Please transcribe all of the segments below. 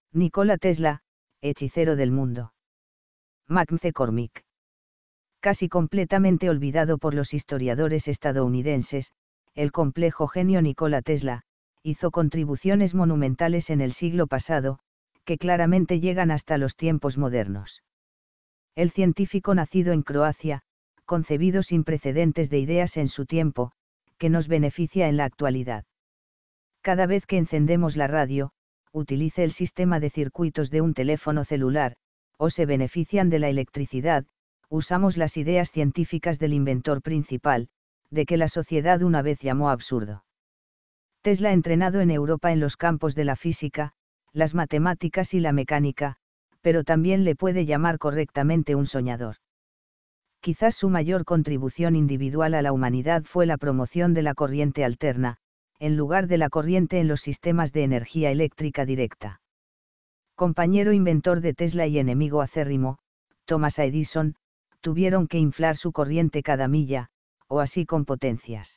Nikola Tesla, hechicero del mundo. Max McCormick. Casi completamente olvidado por los historiadores estadounidenses, el complejo genio Nikola Tesla, hizo contribuciones monumentales en el siglo pasado, que claramente llegan hasta los tiempos modernos. El científico nacido en Croacia, concebido sin precedentes de ideas en su tiempo, que nos beneficia en la actualidad. Cada vez que encendemos la radio, utilice el sistema de circuitos de un teléfono celular, o se benefician de la electricidad, usamos las ideas científicas del inventor principal, de que la sociedad una vez llamó absurdo. Tesla, entrenado en Europa en los campos de la física, las matemáticas y la mecánica, pero también le puede llamar correctamente un soñador. Quizás su mayor contribución individual a la humanidad fue la promoción de la corriente alterna, en lugar de la corriente en los sistemas de energía eléctrica directa. Compañero inventor de Tesla y enemigo acérrimo, Thomas Edison, tuvieron que inflar su corriente cada milla, o así con potencias.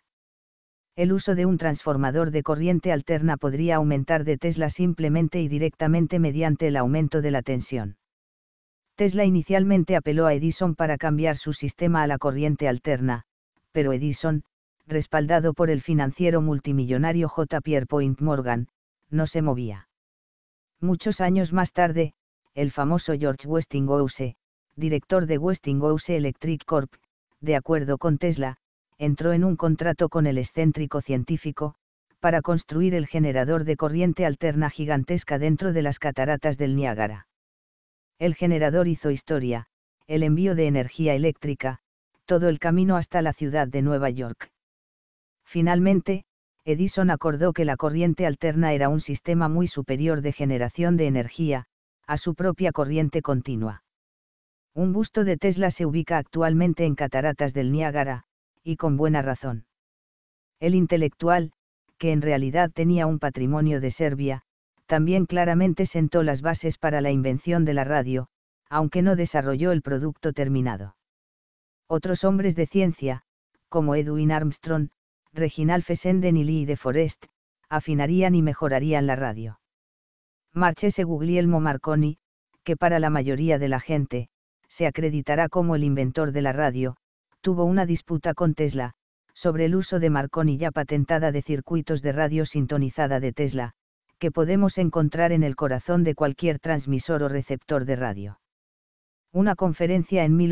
El uso de un transformador de corriente alterna podría aumentar de Tesla simplemente y directamente mediante el aumento de la tensión. Tesla inicialmente apeló a Edison para cambiar su sistema a la corriente alterna, pero Edison, respaldado por el financiero multimillonario J. Pierpont Morgan, no se movía. Muchos años más tarde, el famoso George Westinghouse, director de Westinghouse Electric Corp., de acuerdo con Tesla, entró en un contrato con el excéntrico científico, para construir el generador de corriente alterna gigantesca dentro de las cataratas del Niágara. El generador hizo historia, el envío de energía eléctrica, todo el camino hasta la ciudad de Nueva York. Finalmente, Edison acordó que la corriente alterna era un sistema muy superior de generación de energía, a su propia corriente continua. Un busto de Tesla se ubica actualmente en Cataratas del Niágara, y con buena razón. El intelectual, que en realidad tenía un patrimonio de Serbia, también claramente sentó las bases para la invención de la radio, aunque no desarrolló el producto terminado. Otros hombres de ciencia, como Edwin Armstrong, Reginald Fessenden y Lee de Forest, afinarían y mejorarían la radio. Marchese Guglielmo Marconi, que para la mayoría de la gente, se acreditará como el inventor de la radio, tuvo una disputa con Tesla, sobre el uso de Marconi ya patentada de circuitos de radio sintonizada de Tesla, que podemos encontrar en el corazón de cualquier transmisor o receptor de radio. Una conferencia en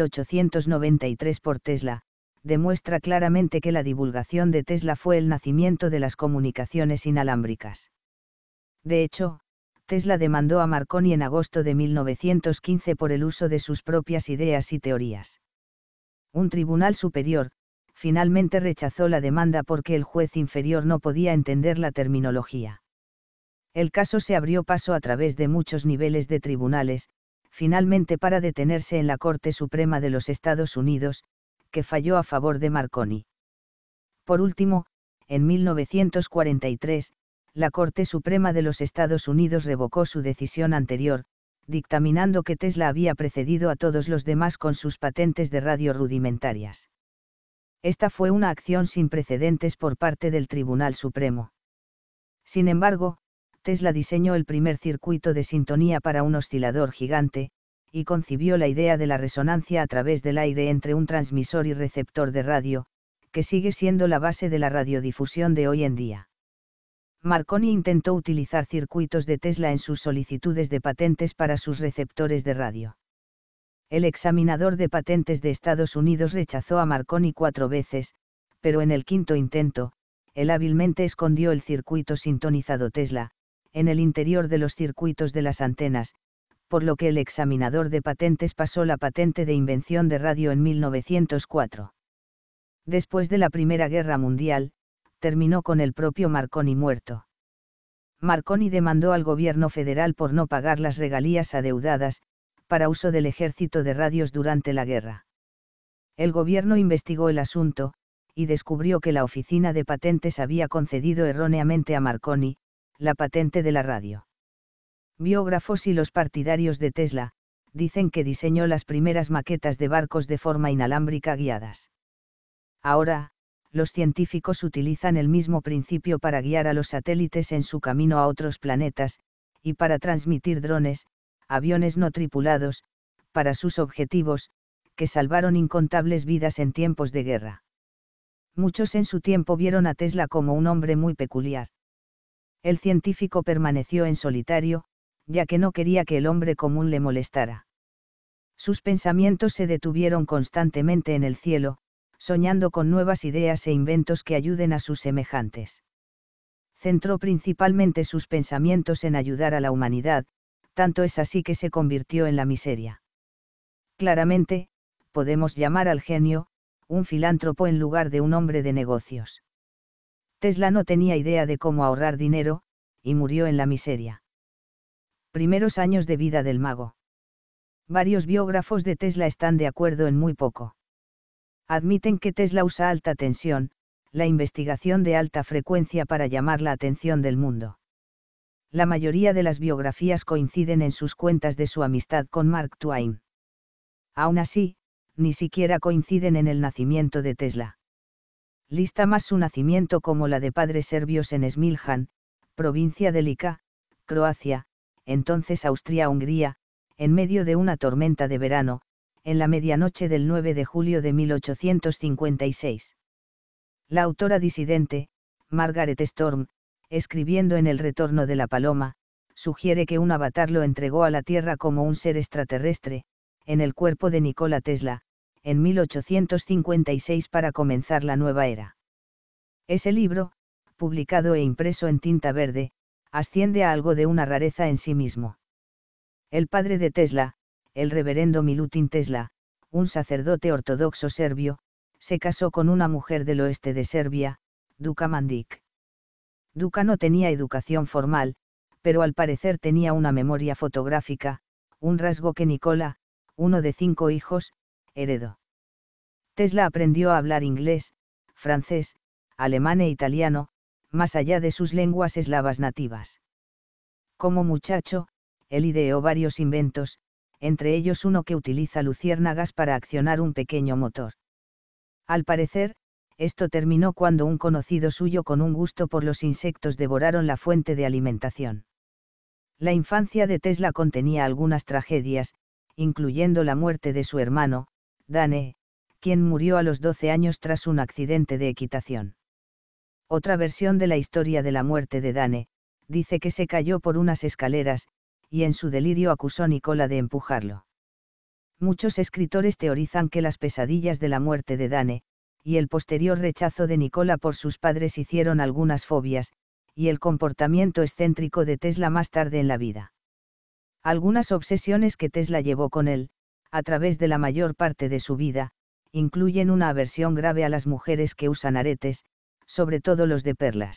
1893 por Tesla, demuestra claramente que la divulgación de Tesla fue el nacimiento de las comunicaciones inalámbricas. De hecho, Tesla demandó a Marconi en agosto de 1915 por el uso de sus propias ideas y teorías. Un tribunal superior, finalmente rechazó la demanda porque el juez inferior no podía entender la terminología. El caso se abrió paso a través de muchos niveles de tribunales, finalmente para detenerse en la Corte Suprema de los Estados Unidos, que falló a favor de Marconi. Por último, en 1943, la Corte Suprema de los Estados Unidos revocó su decisión anterior, dictaminando que Tesla había precedido a todos los demás con sus patentes de radio rudimentarias. Esta fue una acción sin precedentes por parte del Tribunal Supremo. Sin embargo, Tesla diseñó el primer circuito de sintonía para un oscilador gigante, y concibió la idea de la resonancia a través del aire entre un transmisor y receptor de radio, que sigue siendo la base de la radiodifusión de hoy en día. Marconi intentó utilizar circuitos de Tesla en sus solicitudes de patentes para sus receptores de radio. El examinador de patentes de Estados Unidos rechazó a Marconi 4 veces, pero en el quinto intento, él hábilmente escondió el circuito sintonizado Tesla, en el interior de los circuitos de las antenas, por lo que el examinador de patentes pasó la patente de invención de radio en 1904. Después de la Primera Guerra Mundial, terminó con el propio Marconi muerto. Marconi demandó al gobierno federal por no pagar las regalías adeudadas, para uso del ejército de radios durante la guerra. El gobierno investigó el asunto, y descubrió que la oficina de patentes había concedido erróneamente a Marconi la patente de la radio. Biógrafos y los partidarios de Tesla dicen que diseñó las primeras maquetas de barcos de forma inalámbrica guiadas. Ahora, los científicos utilizan el mismo principio para guiar a los satélites en su camino a otros planetas, y para transmitir drones, aviones no tripulados, para sus objetivos, que salvaron incontables vidas en tiempos de guerra. Muchos en su tiempo vieron a Tesla como un hombre muy peculiar. El científico permaneció en solitario, ya que no quería que el hombre común le molestara. Sus pensamientos se detuvieron constantemente en el cielo, soñando con nuevas ideas e inventos que ayuden a sus semejantes. Centró principalmente sus pensamientos en ayudar a la humanidad, tanto es así que se convirtió en la miseria. Claramente, podemos llamar al genio, un filántropo en lugar de un hombre de negocios. Tesla no tenía idea de cómo ahorrar dinero, y murió en la miseria. Primeros años de vida del mago. Varios biógrafos de Tesla están de acuerdo en muy poco. Admiten que Tesla usa alta tensión, la investigación de alta frecuencia para llamar la atención del mundo. La mayoría de las biografías coinciden en sus cuentas de su amistad con Mark Twain. Aún así, ni siquiera coinciden en el nacimiento de Tesla. Lista más su nacimiento como la de padres serbios en Smiljan, provincia de Lika, Croacia, entonces Austria-Hungría, en medio de una tormenta de verano, en la medianoche del 9 de julio de 1856. La autora disidente, Margaret Storm, escribiendo en El retorno de la paloma, sugiere que un avatar lo entregó a la Tierra como un ser extraterrestre, en el cuerpo de Nikola Tesla, en 1856 para comenzar la nueva era. Ese libro, publicado e impreso en tinta verde, asciende a algo de una rareza en sí mismo. El padre de Tesla, el reverendo Milutin Tesla, un sacerdote ortodoxo serbio, se casó con una mujer del oeste de Serbia, Duka Mandic. Duka no tenía educación formal, pero al parecer tenía una memoria fotográfica, un rasgo que Nikola, uno de 5 hijos, heredó. Tesla aprendió a hablar inglés, francés, alemán e italiano, más allá de sus lenguas eslavas nativas. Como muchacho, él ideó varios inventos, entre ellos uno que utiliza luciérnagas para accionar un pequeño motor. Al parecer, esto terminó cuando un conocido suyo con un gusto por los insectos devoraron la fuente de alimentación. La infancia de Tesla contenía algunas tragedias, incluyendo la muerte de su hermano, Dane, quien murió a los 12 años tras un accidente de equitación. Otra versión de la historia de la muerte de Dane, dice que se cayó por unas escaleras, y en su delirio acusó a Nikola de empujarlo. Muchos escritores teorizan que las pesadillas de la muerte de Dane, y el posterior rechazo de Nikola por sus padres hicieron algunas fobias, y el comportamiento excéntrico de Tesla más tarde en la vida. Algunas obsesiones que Tesla llevó con él, a través de la mayor parte de su vida, incluyen una aversión grave a las mujeres que usan aretes, sobre todo los de perlas.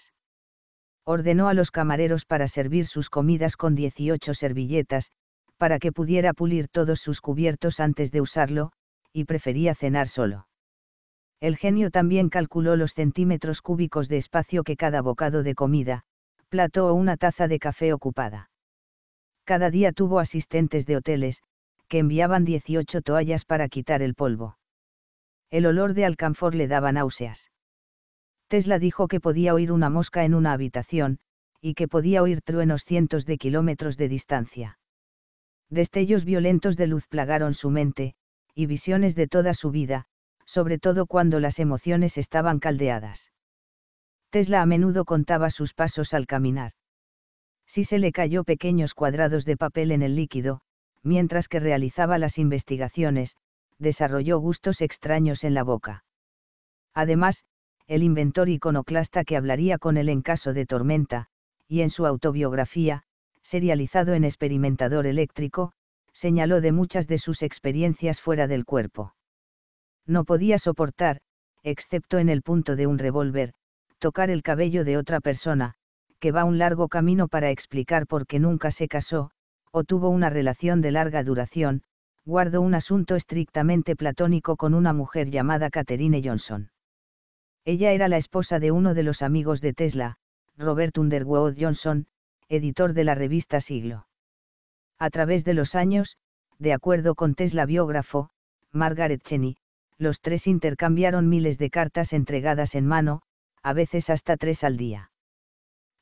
Ordenó a los camareros para servir sus comidas con 18 servilletas, para que pudiera pulir todos sus cubiertos antes de usarlo, y prefería cenar solo. El genio también calculó los centímetros cúbicos de espacio que cada bocado de comida, plato o una taza de café ocupada. Cada día tuvo asistentes de hoteles, que enviaban 18 toallas para quitar el polvo. El olor de alcanfor le daba náuseas. Tesla dijo que podía oír una mosca en una habitación, y que podía oír truenos cientos de kilómetros de distancia. Destellos violentos de luz plagaron su mente, y visiones de toda su vida, sobre todo cuando las emociones estaban caldeadas. Tesla a menudo contaba sus pasos al caminar. Si se le cayó pequeños cuadrados de papel en el líquido, mientras que realizaba las investigaciones, desarrolló gustos extraños en la boca. Además, el inventor iconoclasta que hablaría con él en caso de tormenta, y en su autobiografía, serializado en Experimentador Eléctrico, señaló de muchas de sus experiencias fuera del cuerpo. No podía soportar, excepto en el punto de un revólver, tocar el cabello de otra persona, que va un largo camino para explicar por qué nunca se casó, o tuvo una relación de larga duración, guardó un asunto estrictamente platónico con una mujer llamada Catherine Johnson. Ella era la esposa de uno de los amigos de Tesla, Robert Underwood Johnson, editor de la revista Siglo. A través de los años, de acuerdo con Tesla biógrafo, Margaret Cheney, los tres intercambiaron miles de cartas entregadas en mano, a veces hasta 3 al día.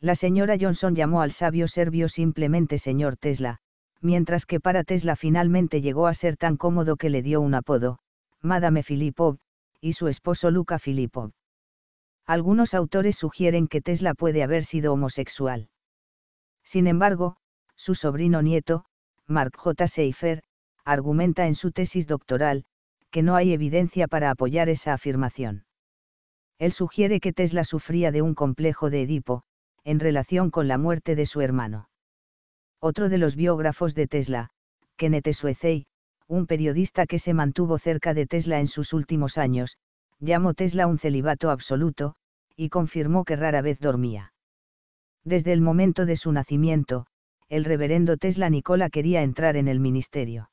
La señora Johnson llamó al sabio serbio simplemente señor Tesla, mientras que para Tesla finalmente llegó a ser tan cómodo que le dio un apodo, Madame Filipov, y su esposo Luka Filipov. Algunos autores sugieren que Tesla puede haber sido homosexual. Sin embargo, su sobrino nieto, Mark J. Seifer, argumenta en su tesis doctoral, que no hay evidencia para apoyar esa afirmación. Él sugiere que Tesla sufría de un complejo de Edipo, en relación con la muerte de su hermano. Otro de los biógrafos de Tesla, Kenneth Swezey, un periodista que se mantuvo cerca de Tesla en sus últimos años, llamó Tesla un celibato absoluto, y confirmó que rara vez dormía. Desde el momento de su nacimiento, el reverendo Tesla Nikola quería entrar en el ministerio.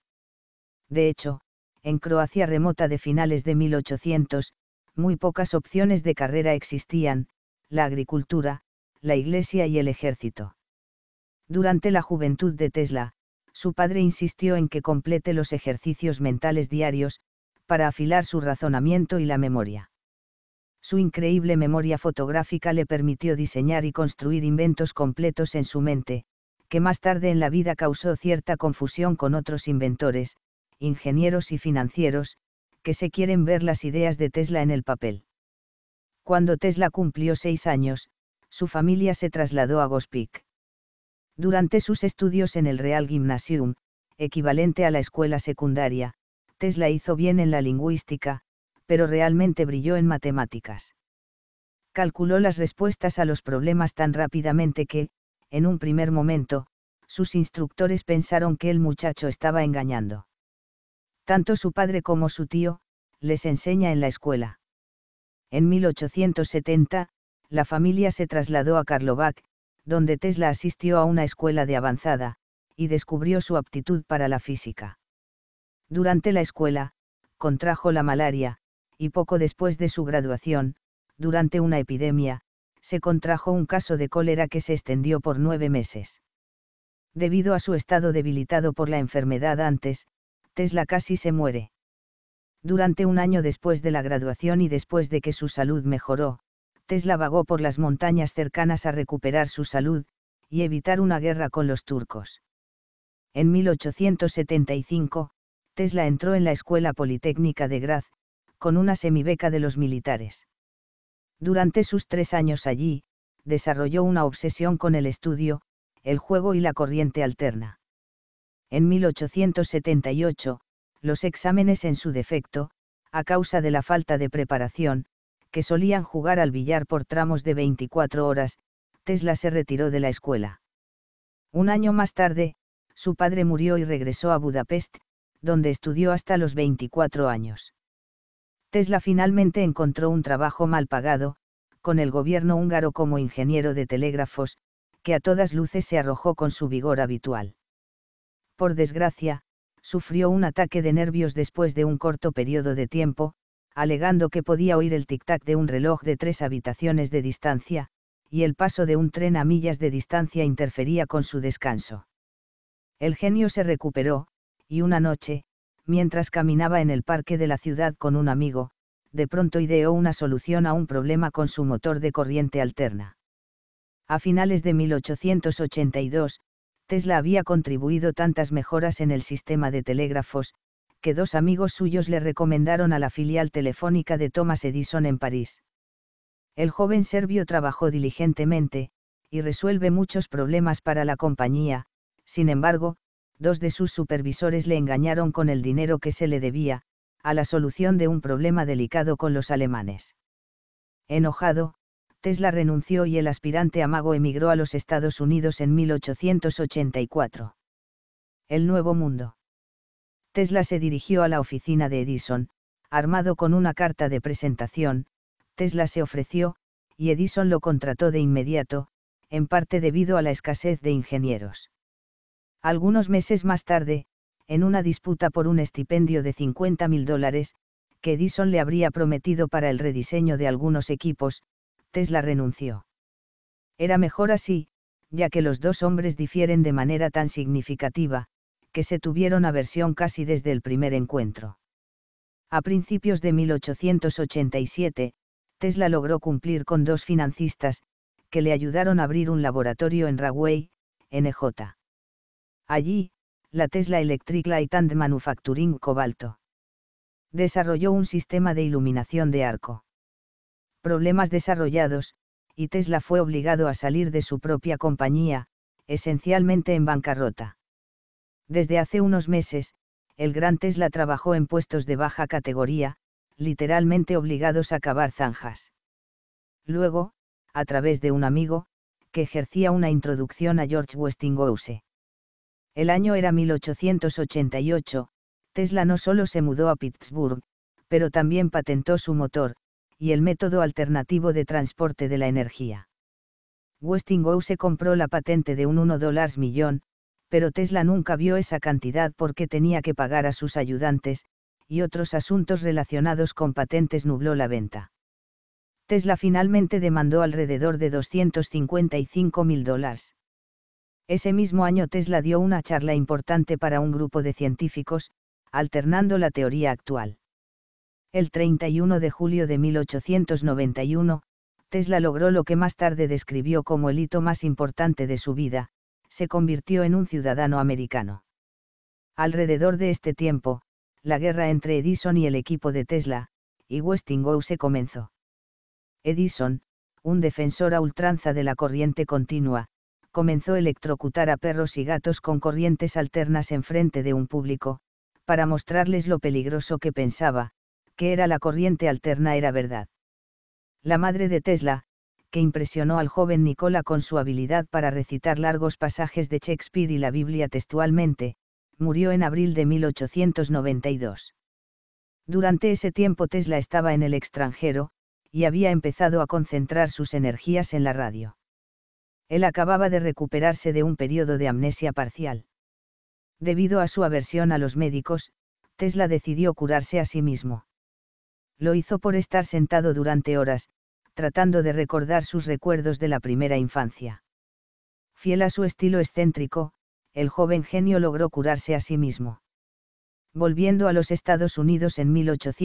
De hecho, en Croacia remota de finales de 1800, muy pocas opciones de carrera existían: la agricultura, la iglesia y el ejército. Durante la juventud de Tesla, su padre insistió en que complete los ejercicios mentales diarios, para afilar su razonamiento y la memoria. Su increíble memoria fotográfica le permitió diseñar y construir inventos completos en su mente, que más tarde en la vida causó cierta confusión con otros inventores, ingenieros y financieros, que se quieren ver las ideas de Tesla en el papel. Cuando Tesla cumplió 6 años, su familia se trasladó a Gospić. Durante sus estudios en el Real Gymnasium, equivalente a la escuela secundaria, Tesla hizo bien en la lingüística, pero realmente brilló en matemáticas. Calculó las respuestas a los problemas tan rápidamente que, en un primer momento, sus instructores pensaron que el muchacho estaba engañando. Tanto su padre como su tío, les enseña en la escuela. En 1870, la familia se trasladó a Karlovac, donde Tesla asistió a una escuela de avanzada, y descubrió su aptitud para la física. Durante la escuela, contrajo la malaria, y poco después de su graduación, durante una epidemia, se contrajo un caso de cólera que se extendió por 9 meses. Debido a su estado debilitado por la enfermedad antes, Tesla casi se muere. Durante un año después de la graduación y después de que su salud mejoró, Tesla vagó por las montañas cercanas a recuperar su salud, y evitar una guerra con los turcos. En 1875, Tesla entró en la Escuela Politécnica de Graz, con una semibeca de los militares. Durante sus 3 años allí, desarrolló una obsesión con el estudio, el juego y la corriente alterna. En 1878, los exámenes en su defecto, a causa de la falta de preparación, que solían jugar al billar por tramos de 24 horas, Tesla se retiró de la escuela. Un año más tarde, su padre murió y regresó a Budapest, donde estudió hasta los 24 años. Tesla finalmente encontró un trabajo mal pagado, con el gobierno húngaro como ingeniero de telégrafos, que a todas luces se arrojó con su vigor habitual. Por desgracia, sufrió un ataque de nervios después de un corto periodo de tiempo, alegando que podía oír el tic-tac de un reloj de 3 habitaciones de distancia, y el paso de un tren a millas de distancia interfería con su descanso. El genio se recuperó, y una noche, mientras caminaba en el parque de la ciudad con un amigo, de pronto ideó una solución a un problema con su motor de corriente alterna. A finales de 1882, Tesla había contribuido tantas mejoras en el sistema de telégrafos, que 2 amigos suyos le recomendaron a la filial telefónica de Thomas Edison en París. El joven serbio trabajó diligentemente, y resuelve muchos problemas para la compañía. Sin embargo, 2 de sus supervisores le engañaron con el dinero que se le debía, a la solución de un problema delicado con los alemanes. Enojado, Tesla renunció y el aspirante a mago emigró a los Estados Unidos en 1884. El Nuevo Mundo. Tesla se dirigió a la oficina de Edison, armado con una carta de presentación. Tesla se ofreció, y Edison lo contrató de inmediato, en parte debido a la escasez de ingenieros. Algunos meses más tarde, en una disputa por un estipendio de $50.000, que Edison le habría prometido para el rediseño de algunos equipos, Tesla renunció. Era mejor así, ya que los 2 hombres difieren de manera tan significativa, que se tuvieron aversión casi desde el primer encuentro. A principios de 1887, Tesla logró cumplir con 2 financistas, que le ayudaron a abrir un laboratorio en Rahway, NJ. Allí, la Tesla Electric Light and Manufacturing Cobalto desarrolló un sistema de iluminación de arco. Problemas desarrollados, y Tesla fue obligado a salir de su propia compañía, esencialmente en bancarrota. Desde hace unos meses, el gran Tesla trabajó en puestos de baja categoría, literalmente obligados a cavar zanjas. Luego, a través de un amigo, que ejercía una introducción a George Westinghouse. El año era 1888, Tesla no solo se mudó a Pittsburgh, pero también patentó su motor, y el método alternativo de transporte de la energía. Westinghouse compró la patente de un $1 millón, pero Tesla nunca vio esa cantidad porque tenía que pagar a sus ayudantes, y otros asuntos relacionados con patentes nubló la venta. Tesla finalmente demandó alrededor de $255.000. Ese mismo año Tesla dio una charla importante para un grupo de científicos, alternando la teoría actual. El 31 de julio de 1891, Tesla logró lo que más tarde describió como el hito más importante de su vida: se convirtió en un ciudadano americano. Alrededor de este tiempo, la guerra entre Edison y el equipo de Tesla, y Westinghouse comenzó. Edison, un defensor a ultranza de la corriente continua, comenzó a electrocutar a perros y gatos con corrientes alternas en frente de un público, para mostrarles lo peligroso que pensaba, que era la corriente alterna era verdad. La madre de Tesla, que impresionó al joven Nikola con su habilidad para recitar largos pasajes de Shakespeare y la Biblia textualmente, murió en abril de 1892. Durante ese tiempo Tesla estaba en el extranjero, y había empezado a concentrar sus energías en la radio. Él acababa de recuperarse de un periodo de amnesia parcial. Debido a su aversión a los médicos, Tesla decidió curarse a sí mismo. Lo hizo por estar sentado durante horas, tratando de recordar sus recuerdos de la primera infancia. Fiel a su estilo excéntrico, el joven genio logró curarse a sí mismo. Volviendo a los Estados Unidos en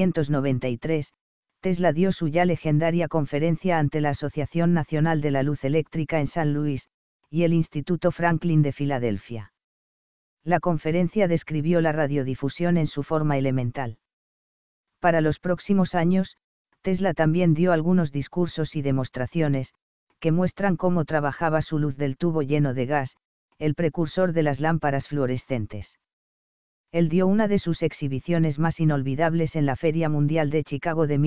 1893, Tesla dio su ya legendaria conferencia ante la Asociación Nacional de la Luz Eléctrica en San Luis, y el Instituto Franklin de Filadelfia. La conferencia describió la radiodifusión en su forma elemental. Para los próximos años, Tesla también dio algunos discursos y demostraciones, que muestran cómo trabajaba su luz del tubo lleno de gas, el precursor de las lámparas fluorescentes. Él dio una de sus exhibiciones más inolvidables en la Feria Mundial de Chicago de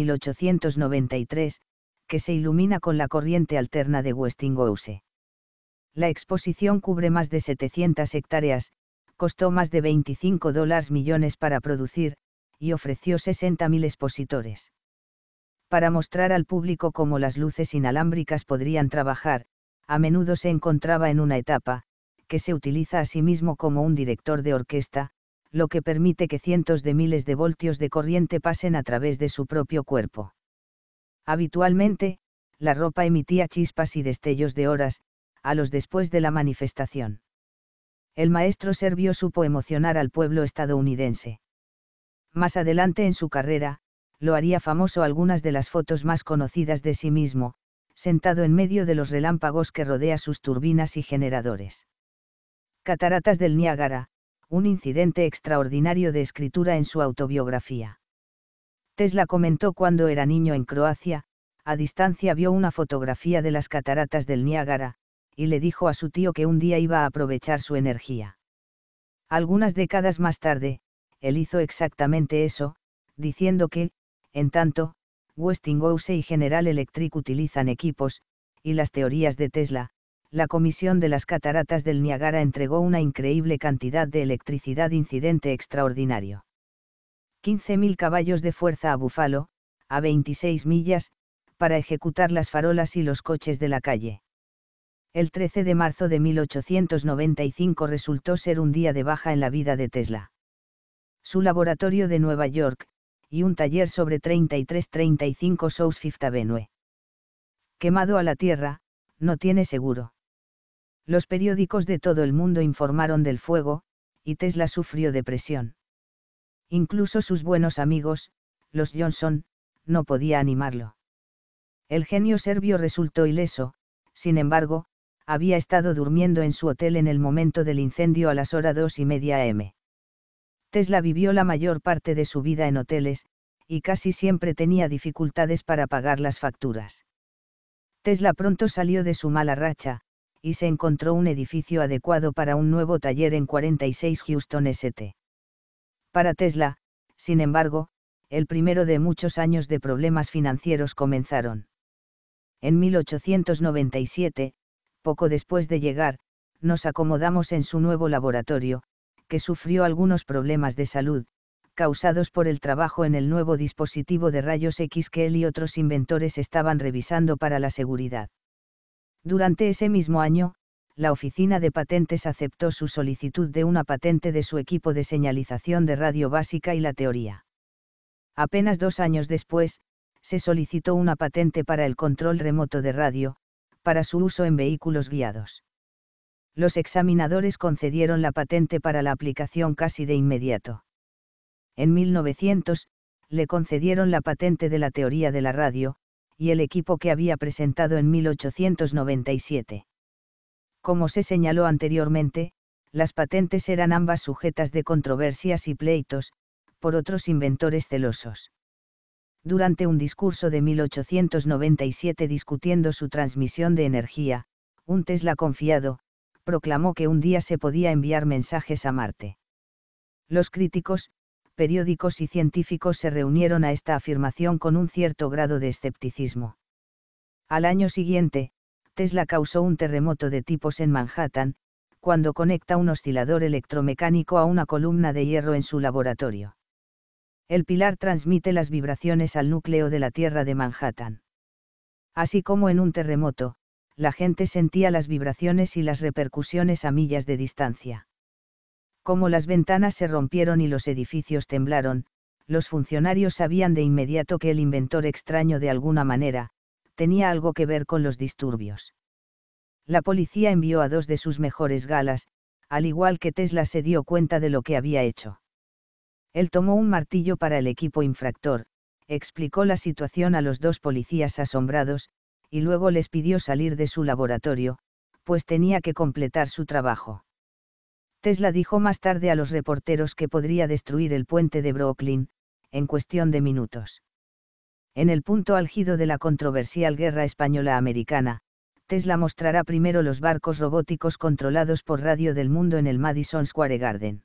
1893, que se ilumina con la corriente alterna de Westinghouse. La exposición cubre más de 700 hectáreas, costó más de $25 millones para producir, y ofreció 60.000 expositores. Para mostrar al público cómo las luces inalámbricas podrían trabajar, a menudo se encontraba en una etapa, que se utiliza a sí mismo como un director de orquesta, lo que permite que cientos de miles de voltios de corriente pasen a través de su propio cuerpo. Habitualmente, la ropa emitía chispas y destellos de horas, a los después de la manifestación. El maestro serbio supo emocionar al pueblo estadounidense. Más adelante en su carrera, lo haría famoso algunas de las fotos más conocidas de sí mismo, sentado en medio de los relámpagos que rodea sus turbinas y generadores. Cataratas del Niágara, un incidente extraordinario de escritura en su autobiografía. Tesla comentó cuando era niño en Croacia, a distancia vio una fotografía de las cataratas del Niágara, y le dijo a su tío que un día iba a aprovechar su energía. Algunas décadas más tarde, él hizo exactamente eso, diciendo que, en tanto, Westinghouse y General Electric utilizan equipos, y las teorías de Tesla, la Comisión de las Cataratas del Niágara entregó una increíble cantidad de electricidad incidente extraordinario. 15.000 caballos de fuerza a Buffalo, a 26 millas, para ejecutar las farolas y los coches de la calle. El 13 de marzo de 1895 resultó ser un día de baja en la vida de Tesla. Su laboratorio de Nueva York, y un taller sobre 3335 South Fifth Avenue. Quemado a la tierra, no tiene seguro. Los periódicos de todo el mundo informaron del fuego, y Tesla sufrió depresión. Incluso sus buenos amigos, los Johnson, no podía animarlo. El genio serbio resultó ileso, sin embargo, había estado durmiendo en su hotel en el momento del incendio a las horas 2:30 am. Tesla vivió la mayor parte de su vida en hoteles, y casi siempre tenía dificultades para pagar las facturas. Tesla pronto salió de su mala racha, y se encontró un edificio adecuado para un nuevo taller en 46 Houston St. Para Tesla, sin embargo, el primero de muchos años de problemas financieros comenzaron. En 1897, poco después de llegar, nos acomodamos en su nuevo laboratorio, que sufrió algunos problemas de salud, causados por el trabajo en el nuevo dispositivo de rayos X que él y otros inventores estaban revisando para la seguridad. Durante ese mismo año, la Oficina de Patentes aceptó su solicitud de una patente de su equipo de señalización de radio básica y la teoría. Apenas 2 años después, se solicitó una patente para el control remoto de radio, para su uso en vehículos guiados. Los examinadores concedieron la patente para la aplicación casi de inmediato. En 1900, le concedieron la patente de la teoría de la radio, y el equipo que había presentado en 1897. Como se señaló anteriormente, las patentes eran ambas sujetas de controversias y pleitos, por otros inventores celosos. Durante un discurso de 1897 discutiendo su transmisión de energía, un Tesla confiado, proclamó que un día se podía enviar mensajes a Marte. Los críticos, periódicos y científicos se reunieron a esta afirmación con un cierto grado de escepticismo. Al año siguiente, Tesla causó un terremoto de tipos en Manhattan, cuando conecta un oscilador electromecánico a una columna de hierro en su laboratorio. El pilar transmite las vibraciones al núcleo de la Tierra de Manhattan. Así como en un terremoto, la gente sentía las vibraciones y las repercusiones a millas de distancia. Como las ventanas se rompieron y los edificios temblaron, los funcionarios sabían de inmediato que el inventor extraño de alguna manera, tenía algo que ver con los disturbios. La policía envió a 2 de sus mejores galas, al igual que Tesla se dio cuenta de lo que había hecho. Él tomó un martillo para el equipo infractor, explicó la situación a los 2 policías asombrados, y luego les pidió salir de su laboratorio, pues tenía que completar su trabajo. Tesla dijo más tarde a los reporteros que podría destruir el puente de Brooklyn, en cuestión de minutos. En el punto álgido de la controversial guerra española-americana, Tesla mostrará primero los barcos robóticos controlados por radio del mundo en el Madison Square Garden.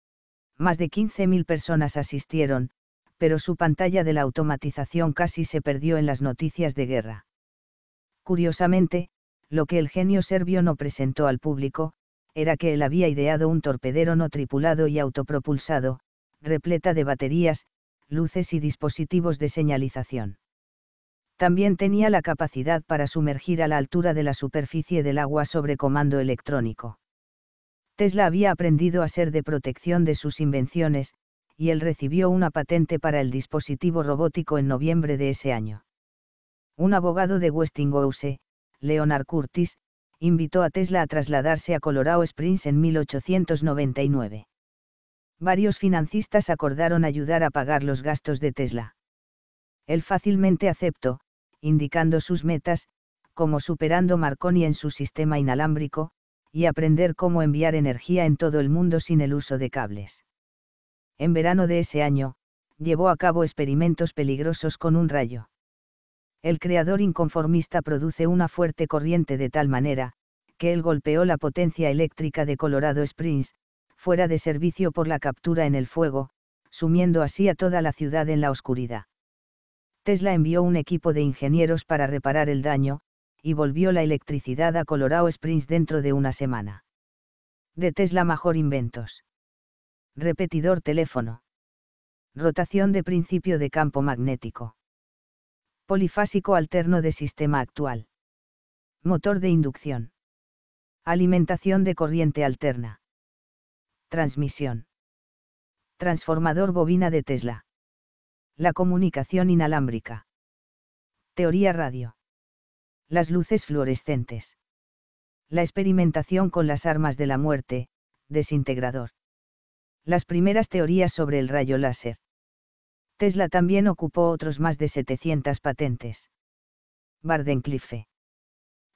Más de 15.000 personas asistieron, pero su pantalla de la automatización casi se perdió en las noticias de guerra. Curiosamente, lo que el genio serbio no presentó al público, era que él había ideado un torpedero no tripulado y autopropulsado, repleta de baterías, luces y dispositivos de señalización. También tenía la capacidad para sumergir a la altura de la superficie del agua sobre comando electrónico. Tesla había aprendido a ser de protección de sus invenciones, y él recibió una patente para el dispositivo robótico en noviembre de ese año. Un abogado de Westinghouse, Leonard Curtis, invitó a Tesla a trasladarse a Colorado Springs en 1899. Varios financistas acordaron ayudar a pagar los gastos de Tesla. Él fácilmente aceptó, indicando sus metas, como superando Marconi en su sistema inalámbrico, y aprender cómo enviar energía en todo el mundo sin el uso de cables. En verano de ese año, llevó a cabo experimentos peligrosos con un rayo. El creador inconformista produce una fuerte corriente de tal manera, que él golpeó la potencia eléctrica de Colorado Springs, fuera de servicio por la captura en el fuego, sumiendo así a toda la ciudad en la oscuridad. Tesla envió un equipo de ingenieros para reparar el daño, y volvió la electricidad a Colorado Springs dentro de una semana. De Tesla mejor inventos. Repetidor teléfono. Rotación de principio de campo magnético. Polifásico alterno de sistema actual. Motor de inducción. Alimentación de corriente alterna. Transmisión. Transformador bobina de Tesla. La comunicación inalámbrica. Teoría radio. Las luces fluorescentes. La experimentación con las armas de la muerte, desintegrador. Las primeras teorías sobre el rayo láser. Tesla también ocupó otros más de 700 patentes. Wardenclyffe.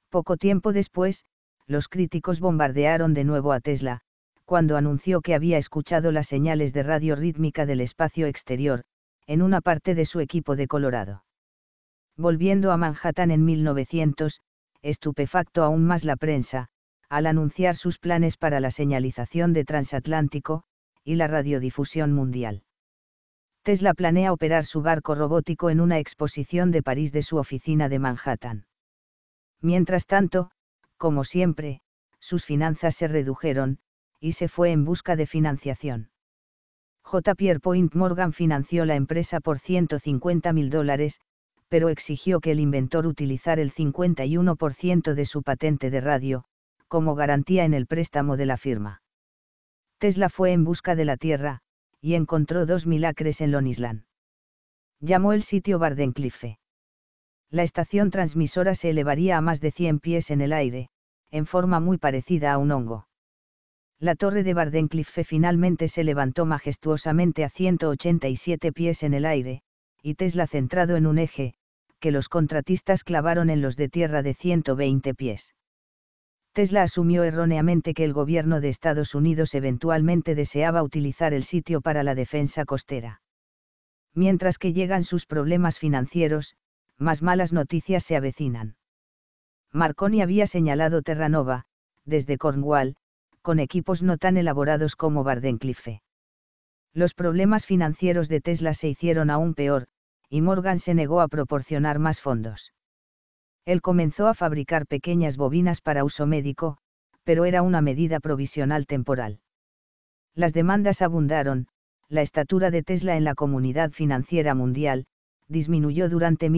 Poco tiempo después, los críticos bombardearon de nuevo a Tesla, cuando anunció que había escuchado las señales de radio rítmica del espacio exterior, en una parte de su equipo de Colorado. Volviendo a Manhattan en 1900, estupefactó aún más la prensa, al anunciar sus planes para la señalización de transatlántico, y la radiodifusión mundial. Tesla planea operar su barco robótico en una exposición de París de su oficina de Manhattan. Mientras tanto, como siempre, sus finanzas se redujeron, y se fue en busca de financiación. J. Pierpont Morgan financió la empresa por $150.000, pero exigió que el inventor utilizara el 51% de su patente de radio, como garantía en el préstamo de la firma. Tesla fue en busca de la Tierra, y encontró 2.000 acres en Long Island. Llamó el sitio Wardenclyffe. La estación transmisora se elevaría a más de 100 pies en el aire, en forma muy parecida a un hongo. La torre de Wardenclyffe finalmente se levantó majestuosamente a 187 pies en el aire, y Tesla centrado en un eje, que los contratistas clavaron en los de tierra de 120 pies. Tesla asumió erróneamente que el gobierno de Estados Unidos eventualmente deseaba utilizar el sitio para la defensa costera. Mientras que llegan sus problemas financieros, más malas noticias se avecinan. Marconi había señalado Terranova, desde Cornwall, con equipos no tan elaborados como Wardenclyffe. Los problemas financieros de Tesla se hicieron aún peor, y Morgan se negó a proporcionar más fondos. Él comenzó a fabricar pequeñas bobinas para uso médico, pero era una medida provisional temporal. Las demandas abundaron, la estatura de Tesla en la comunidad financiera mundial disminuyó durante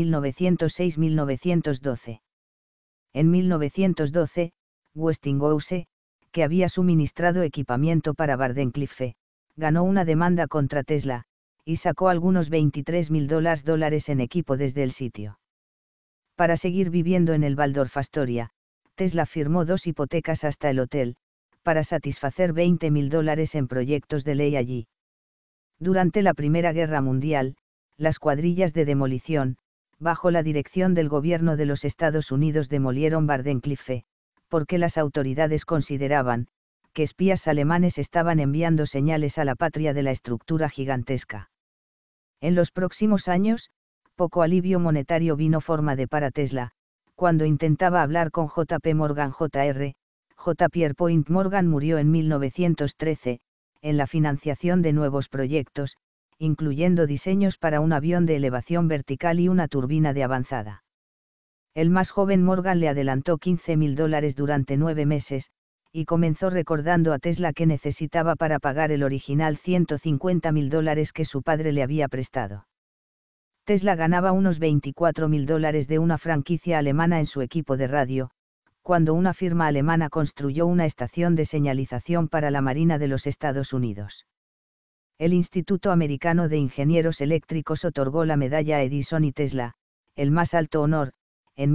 1906-1912. En 1912, Westinghouse, que había suministrado equipamiento para Wardenclyffe, ganó una demanda contra Tesla, y sacó algunos $23.000 en equipo desde el sitio. Para seguir viviendo en el Waldorf Astoria, Tesla firmó 2 hipotecas hasta el hotel, para satisfacer $20.000 en proyectos de ley allí. Durante la Primera Guerra Mundial, las cuadrillas de demolición, bajo la dirección del gobierno de los Estados Unidos, demolieron Wardenclyffe, porque las autoridades consideraban que espías alemanes estaban enviando señales a la patria de la estructura gigantesca. En los próximos años, poco alivio monetario vino forma de para Tesla, cuando intentaba hablar con J. P. Morgan Jr. J. Pierpont Morgan murió en 1913, en la financiación de nuevos proyectos, incluyendo diseños para un avión de elevación vertical y una turbina de avanzada. El más joven Morgan le adelantó $15.000 durante 9 meses, y comenzó recordando a Tesla que necesitaba para pagar el original $150.000 que su padre le había prestado. Tesla ganaba unos $24.000 de una franquicia alemana en su equipo de radio, cuando una firma alemana construyó una estación de señalización para la Marina de los Estados Unidos. El Instituto Americano de Ingenieros Eléctricos otorgó la medalla a Edison y Tesla, el más alto honor, en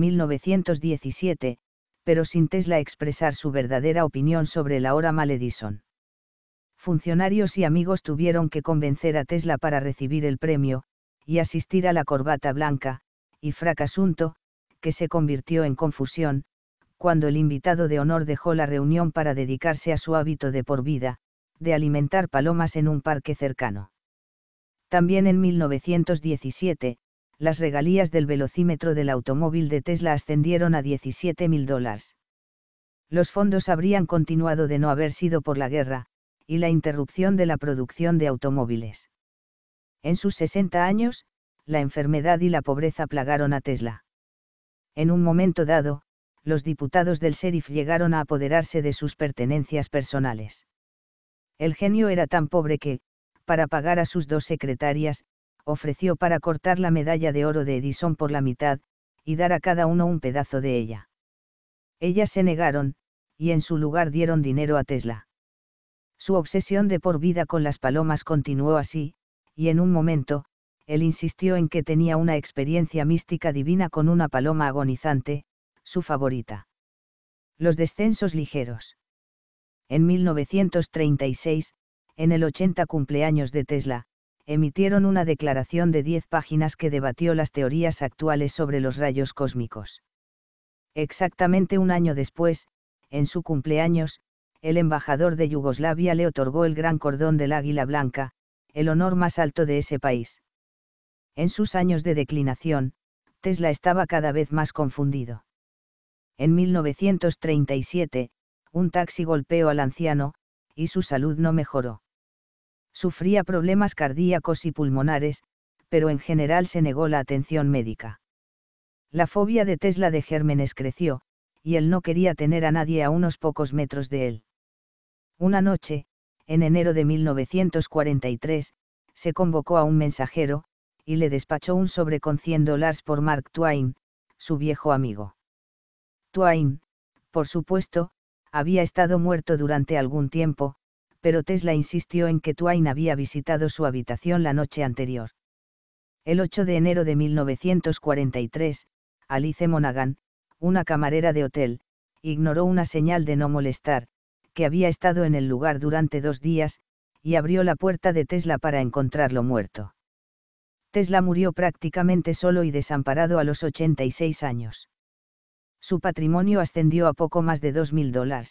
1917, pero sin Tesla expresar su verdadera opinión sobre el ahora mal Edison. Funcionarios y amigos tuvieron que convencer a Tesla para recibir el premio, y asistir a la corbata blanca, y fracasunto, que se convirtió en confusión, cuando el invitado de honor dejó la reunión para dedicarse a su hábito de por vida, de alimentar palomas en un parque cercano. También en 1917, las regalías del velocímetro del automóvil de Tesla ascendieron a $17.000. Los fondos habrían continuado de no haber sido por la guerra, y la interrupción de la producción de automóviles. En sus 60 años, la enfermedad y la pobreza plagaron a Tesla. En un momento dado, los diputados del sheriff llegaron a apoderarse de sus pertenencias personales. El genio era tan pobre que, para pagar a sus 2 secretarias, ofreció para cortar la medalla de oro de Edison por la mitad, y dar a cada uno un pedazo de ella. Ellas se negaron, y en su lugar dieron dinero a Tesla. Su obsesión de por vida con las palomas continuó así, y en un momento, él insistió en que tenía una experiencia mística divina con una paloma agonizante, su favorita. Los descensos ligeros. En 1936, en el 80 cumpleaños de Tesla, emitieron una declaración de 10 páginas que debatió las teorías actuales sobre los rayos cósmicos. Exactamente un año después, en su cumpleaños, el embajador de Yugoslavia le otorgó el Gran Cordón del Águila Blanca, el honor más alto de ese país. En sus años de declinación, Tesla estaba cada vez más confundido. En 1937, un taxi golpeó al anciano, y su salud no mejoró. Sufría problemas cardíacos y pulmonares, pero en general se negó la atención médica. La fobia de Tesla de gérmenes creció, y él no quería tener a nadie a unos pocos metros de él. Una noche, en enero de 1943, se convocó a un mensajero, y le despachó un sobre con $100 por Mark Twain, su viejo amigo. Twain, por supuesto, había estado muerto durante algún tiempo, pero Tesla insistió en que Twain había visitado su habitación la noche anterior. El 8 de enero de 1943, Alice Monaghan, una camarera de hotel, ignoró una señal de no molestar, que había estado en el lugar durante 2 días, y abrió la puerta de Tesla para encontrarlo muerto. Tesla murió prácticamente solo y desamparado a los 86 años. Su patrimonio ascendió a poco más de $2.000.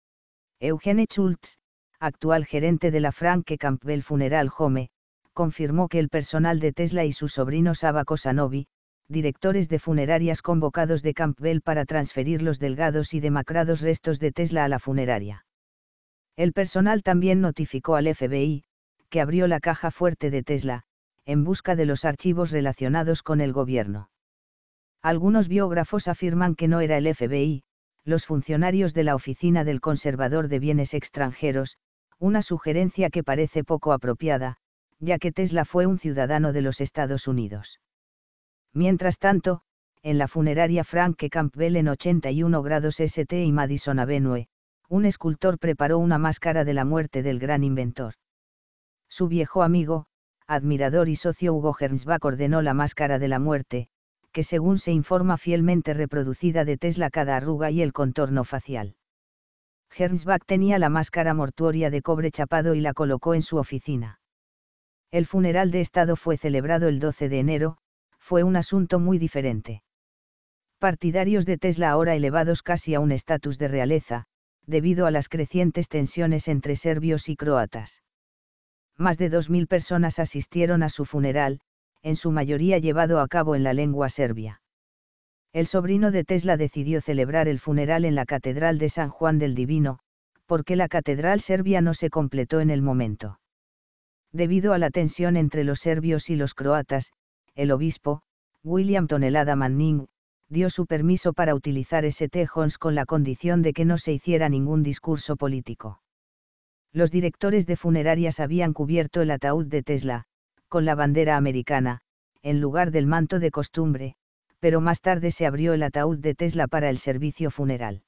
Eugene Schultz, actual gerente de la Frank Campbell Funeral Home, confirmó que el personal de Tesla y su sobrino Sava Kosanovi, directores de funerarias convocados de Campbell para transferir los delgados y demacrados restos de Tesla a la funeraria. El personal también notificó al FBI, que abrió la caja fuerte de Tesla, en busca de los archivos relacionados con el gobierno. Algunos biógrafos afirman que no era el FBI, los funcionarios de la Oficina del Conservador de Bienes Extranjeros, una sugerencia que parece poco apropiada, ya que Tesla fue un ciudadano de los Estados Unidos. Mientras tanto, en la funeraria Frank Campbell en 81 grados St y Madison Avenue, un escultor preparó una máscara de la muerte del gran inventor. Su viejo amigo, admirador y socio Hugo Gernsback ordenó la máscara de la muerte, que según se informa fielmente reproducida de Tesla cada arruga y el contorno facial. Gernsback tenía la máscara mortuoria de cobre chapado y la colocó en su oficina. El funeral de Estado fue celebrado el 12 de enero, fue un asunto muy diferente. Partidarios de Tesla ahora elevados casi a un estatus de realeza, debido a las crecientes tensiones entre serbios y croatas. Más de 2.000 personas asistieron a su funeral, en su mayoría llevado a cabo en la lengua serbia. El sobrino de Tesla decidió celebrar el funeral en la Catedral de San Juan del Divino, porque la catedral serbia no se completó en el momento. Debido a la tensión entre los serbios y los croatas, el obispo, William Tonelada Manning, dio su permiso para utilizar St. John's con la condición de que no se hiciera ningún discurso político. Los directores de funerarias habían cubierto el ataúd de Tesla, con la bandera americana, en lugar del manto de costumbre, pero más tarde se abrió el ataúd de Tesla para el servicio funeral.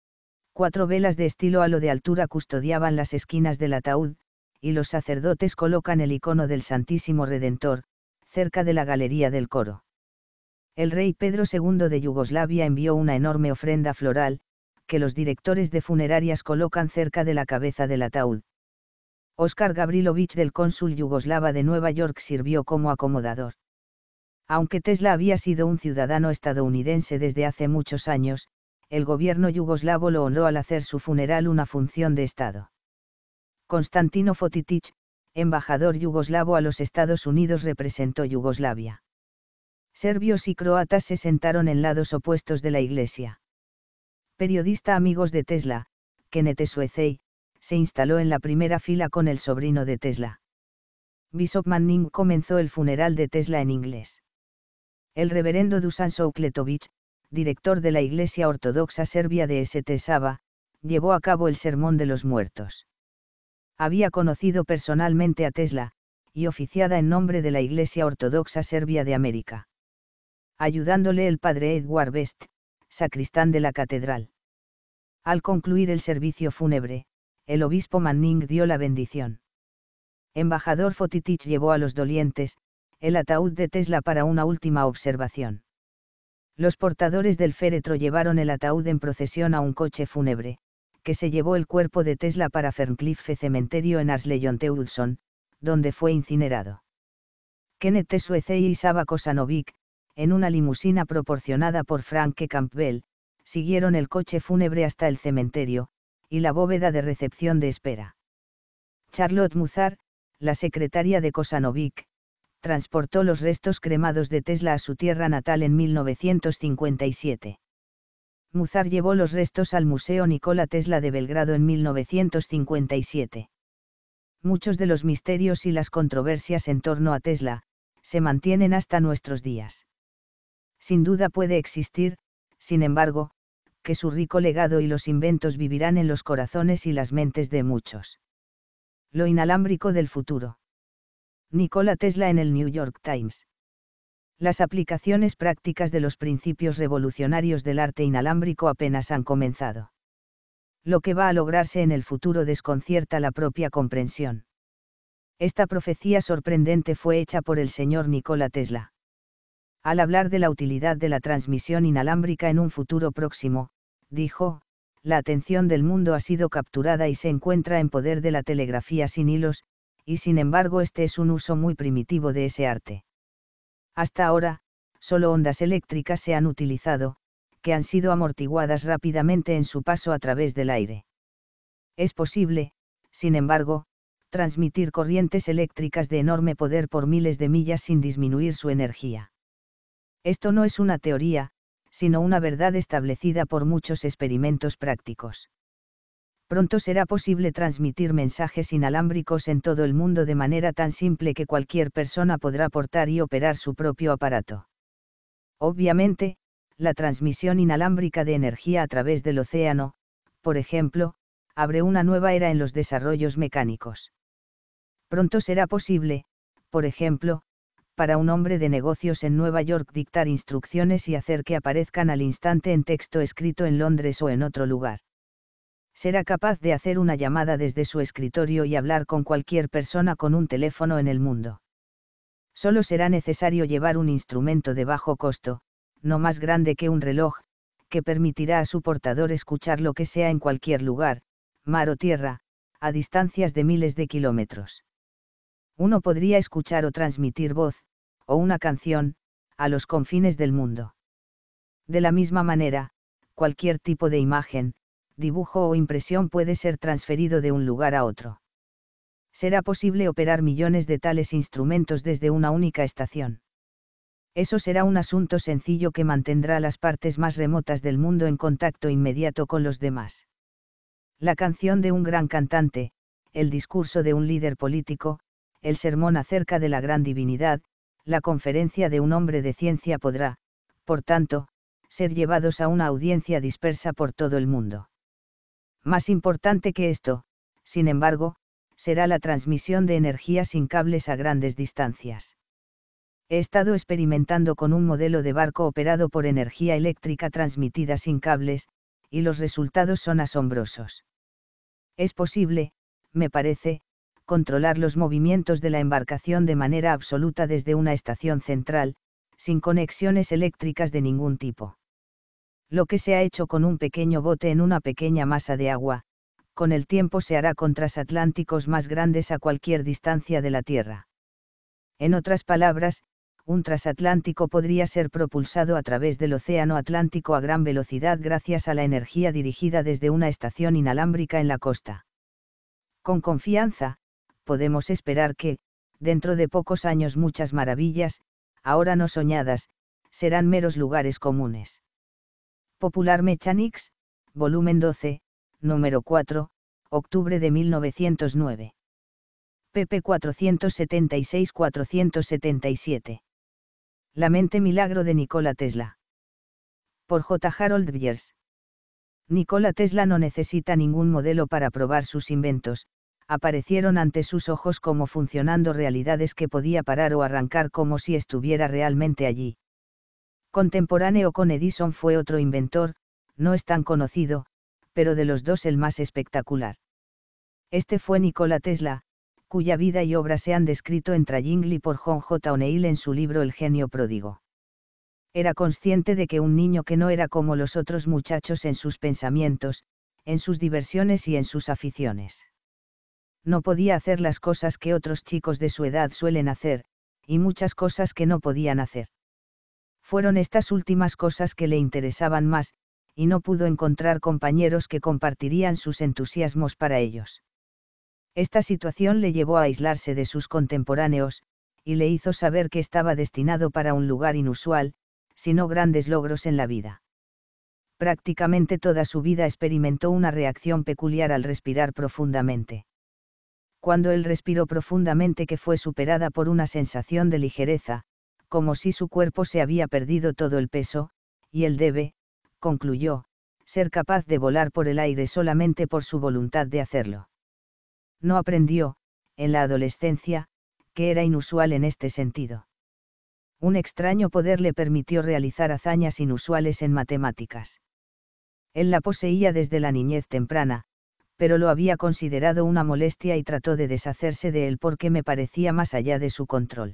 4 velas de estilo halo de altura custodiaban las esquinas del ataúd, y los sacerdotes colocan el icono del Santísimo Redentor, cerca de la galería del coro. El rey Pedro II de Yugoslavia envió una enorme ofrenda floral, que los directores de funerarias colocan cerca de la cabeza del ataúd. Óscar Gavrilovich del cónsul yugoslava de Nueva York sirvió como acomodador. Aunque Tesla había sido un ciudadano estadounidense desde hace muchos años, el gobierno yugoslavo lo honró al hacer su funeral una función de Estado. Konstantino Fotitić, embajador yugoslavo a los Estados Unidos, representó Yugoslavia. Serbios y croatas se sentaron en lados opuestos de la iglesia. Periodista amigos de Tesla, Kenneth Suezey, se instaló en la primera fila con el sobrino de Tesla. Bishop Manning comenzó el funeral de Tesla en inglés. El reverendo Dusan Soukletović, director de la Iglesia Ortodoxa Serbia de St. Sava, llevó a cabo el Sermón de los Muertos. Había conocido personalmente a Tesla, y oficiada en nombre de la Iglesia Ortodoxa Serbia de América. Ayudándole el padre Edward Best, sacristán de la catedral. Al concluir el servicio fúnebre, el obispo Manning dio la bendición. Embajador Fotitić llevó a los dolientes el ataúd de Tesla para una última observación. Los portadores del féretro llevaron el ataúd en procesión a un coche fúnebre, que se llevó el cuerpo de Tesla para Ferncliff Cementerio en Asleyon-Tewdson, donde fue incinerado. Kenneth Suezey y Sava Kosanovic, en una limusina proporcionada por Frank Campbell, siguieron el coche fúnebre hasta el cementerio, y la bóveda de recepción de espera. Charlotte Muzar, la secretaria de Kosanovic, transportó los restos cremados de Tesla a su tierra natal en 1957. Muzar llevó los restos al Museo Nikola Tesla de Belgrado en 1957. Muchos de los misterios y las controversias en torno a Tesla, se mantienen hasta nuestros días. Sin duda puede existir, sin embargo, que su rico legado y los inventos vivirán en los corazones y las mentes de muchos. Lo inalámbrico del futuro. Nikola Tesla en el New York Times. Las aplicaciones prácticas de los principios revolucionarios del arte inalámbrico apenas han comenzado. Lo que va a lograrse en el futuro desconcierta la propia comprensión. Esta profecía sorprendente fue hecha por el señor Nikola Tesla. Al hablar de la utilidad de la transmisión inalámbrica en un futuro próximo, dijo: la atención del mundo ha sido capturada y se encuentra en poder de la telegrafía sin hilos, y sin embargo este es un uso muy primitivo de ese arte. Hasta ahora, solo ondas eléctricas se han utilizado, que han sido amortiguadas rápidamente en su paso a través del aire. Es posible, sin embargo, transmitir corrientes eléctricas de enorme poder por miles de millas sin disminuir su energía. Esto no es una teoría, sino una verdad establecida por muchos experimentos prácticos. Pronto será posible transmitir mensajes inalámbricos en todo el mundo de manera tan simple que cualquier persona podrá portar y operar su propio aparato. Obviamente, la transmisión inalámbrica de energía a través del océano, por ejemplo, abre una nueva era en los desarrollos mecánicos. Pronto será posible, por ejemplo, para un hombre de negocios en Nueva York dictar instrucciones y hacer que aparezcan al instante en texto escrito en Londres o en otro lugar. Será capaz de hacer una llamada desde su escritorio y hablar con cualquier persona con un teléfono en el mundo. Solo será necesario llevar un instrumento de bajo costo, no más grande que un reloj, que permitirá a su portador escuchar lo que sea en cualquier lugar, mar o tierra, a distancias de miles de kilómetros. Uno podría escuchar o transmitir voz, o una canción, a los confines del mundo. De la misma manera, cualquier tipo de imagen, dibujo o impresión puede ser transferido de un lugar a otro. Será posible operar millones de tales instrumentos desde una única estación. Eso será un asunto sencillo que mantendrá las partes más remotas del mundo en contacto inmediato con los demás. La canción de un gran cantante, el discurso de un líder político, el sermón acerca de la gran divinidad, la conferencia de un hombre de ciencia podrá, por tanto, ser llevados a una audiencia dispersa por todo el mundo. Más importante que esto, sin embargo, será la transmisión de energía sin cables a grandes distancias. He estado experimentando con un modelo de barco operado por energía eléctrica transmitida sin cables, y los resultados son asombrosos. Es posible, me parece, controlar los movimientos de la embarcación de manera absoluta desde una estación central, sin conexiones eléctricas de ningún tipo. Lo que se ha hecho con un pequeño bote en una pequeña masa de agua, con el tiempo se hará con transatlánticos más grandes a cualquier distancia de la Tierra. En otras palabras, un transatlántico podría ser propulsado a través del océano Atlántico a gran velocidad gracias a la energía dirigida desde una estación inalámbrica en la costa. Con confianza, podemos esperar que, dentro de pocos años muchas maravillas, ahora no soñadas, serán meros lugares comunes. Popular Mechanics, volumen 12, número 4, octubre de 1909. pp 476-477. La mente milagro de Nikola Tesla. Por J. Harold Byers. Nikola Tesla no necesita ningún modelo para probar sus inventos, aparecieron ante sus ojos como funcionando realidades que podía parar o arrancar como si estuviera realmente allí. Contemporáneo con Edison fue otro inventor, no es tan conocido, pero de los dos el más espectacular. Este fue Nikola Tesla, cuya vida y obra se han descrito entrañingly por John J. O'Neill en su libro El genio pródigo. Era consciente de que un niño que no era como los otros muchachos en sus pensamientos, en sus diversiones y en sus aficiones. No podía hacer las cosas que otros chicos de su edad suelen hacer, y muchas cosas que no podían hacer. Fueron estas últimas cosas que le interesaban más, y no pudo encontrar compañeros que compartirían sus entusiasmos para ellos. Esta situación le llevó a aislarse de sus contemporáneos, y le hizo saber que estaba destinado para un lugar inusual, si no grandes logros en la vida. Prácticamente toda su vida experimentó una reacción peculiar al respirar profundamente. Cuando él respiró profundamente, que fue superada por una sensación de ligereza, como si su cuerpo se había perdido todo el peso, y él debe, concluyó, ser capaz de volar por el aire solamente por su voluntad de hacerlo. No aprendió, en la adolescencia, que era inusual en este sentido. Un extraño poder le permitió realizar hazañas inusuales en matemáticas. Él la poseía desde la niñez temprana, pero lo había considerado una molestia y trató de deshacerse de él porque me parecía más allá de su control.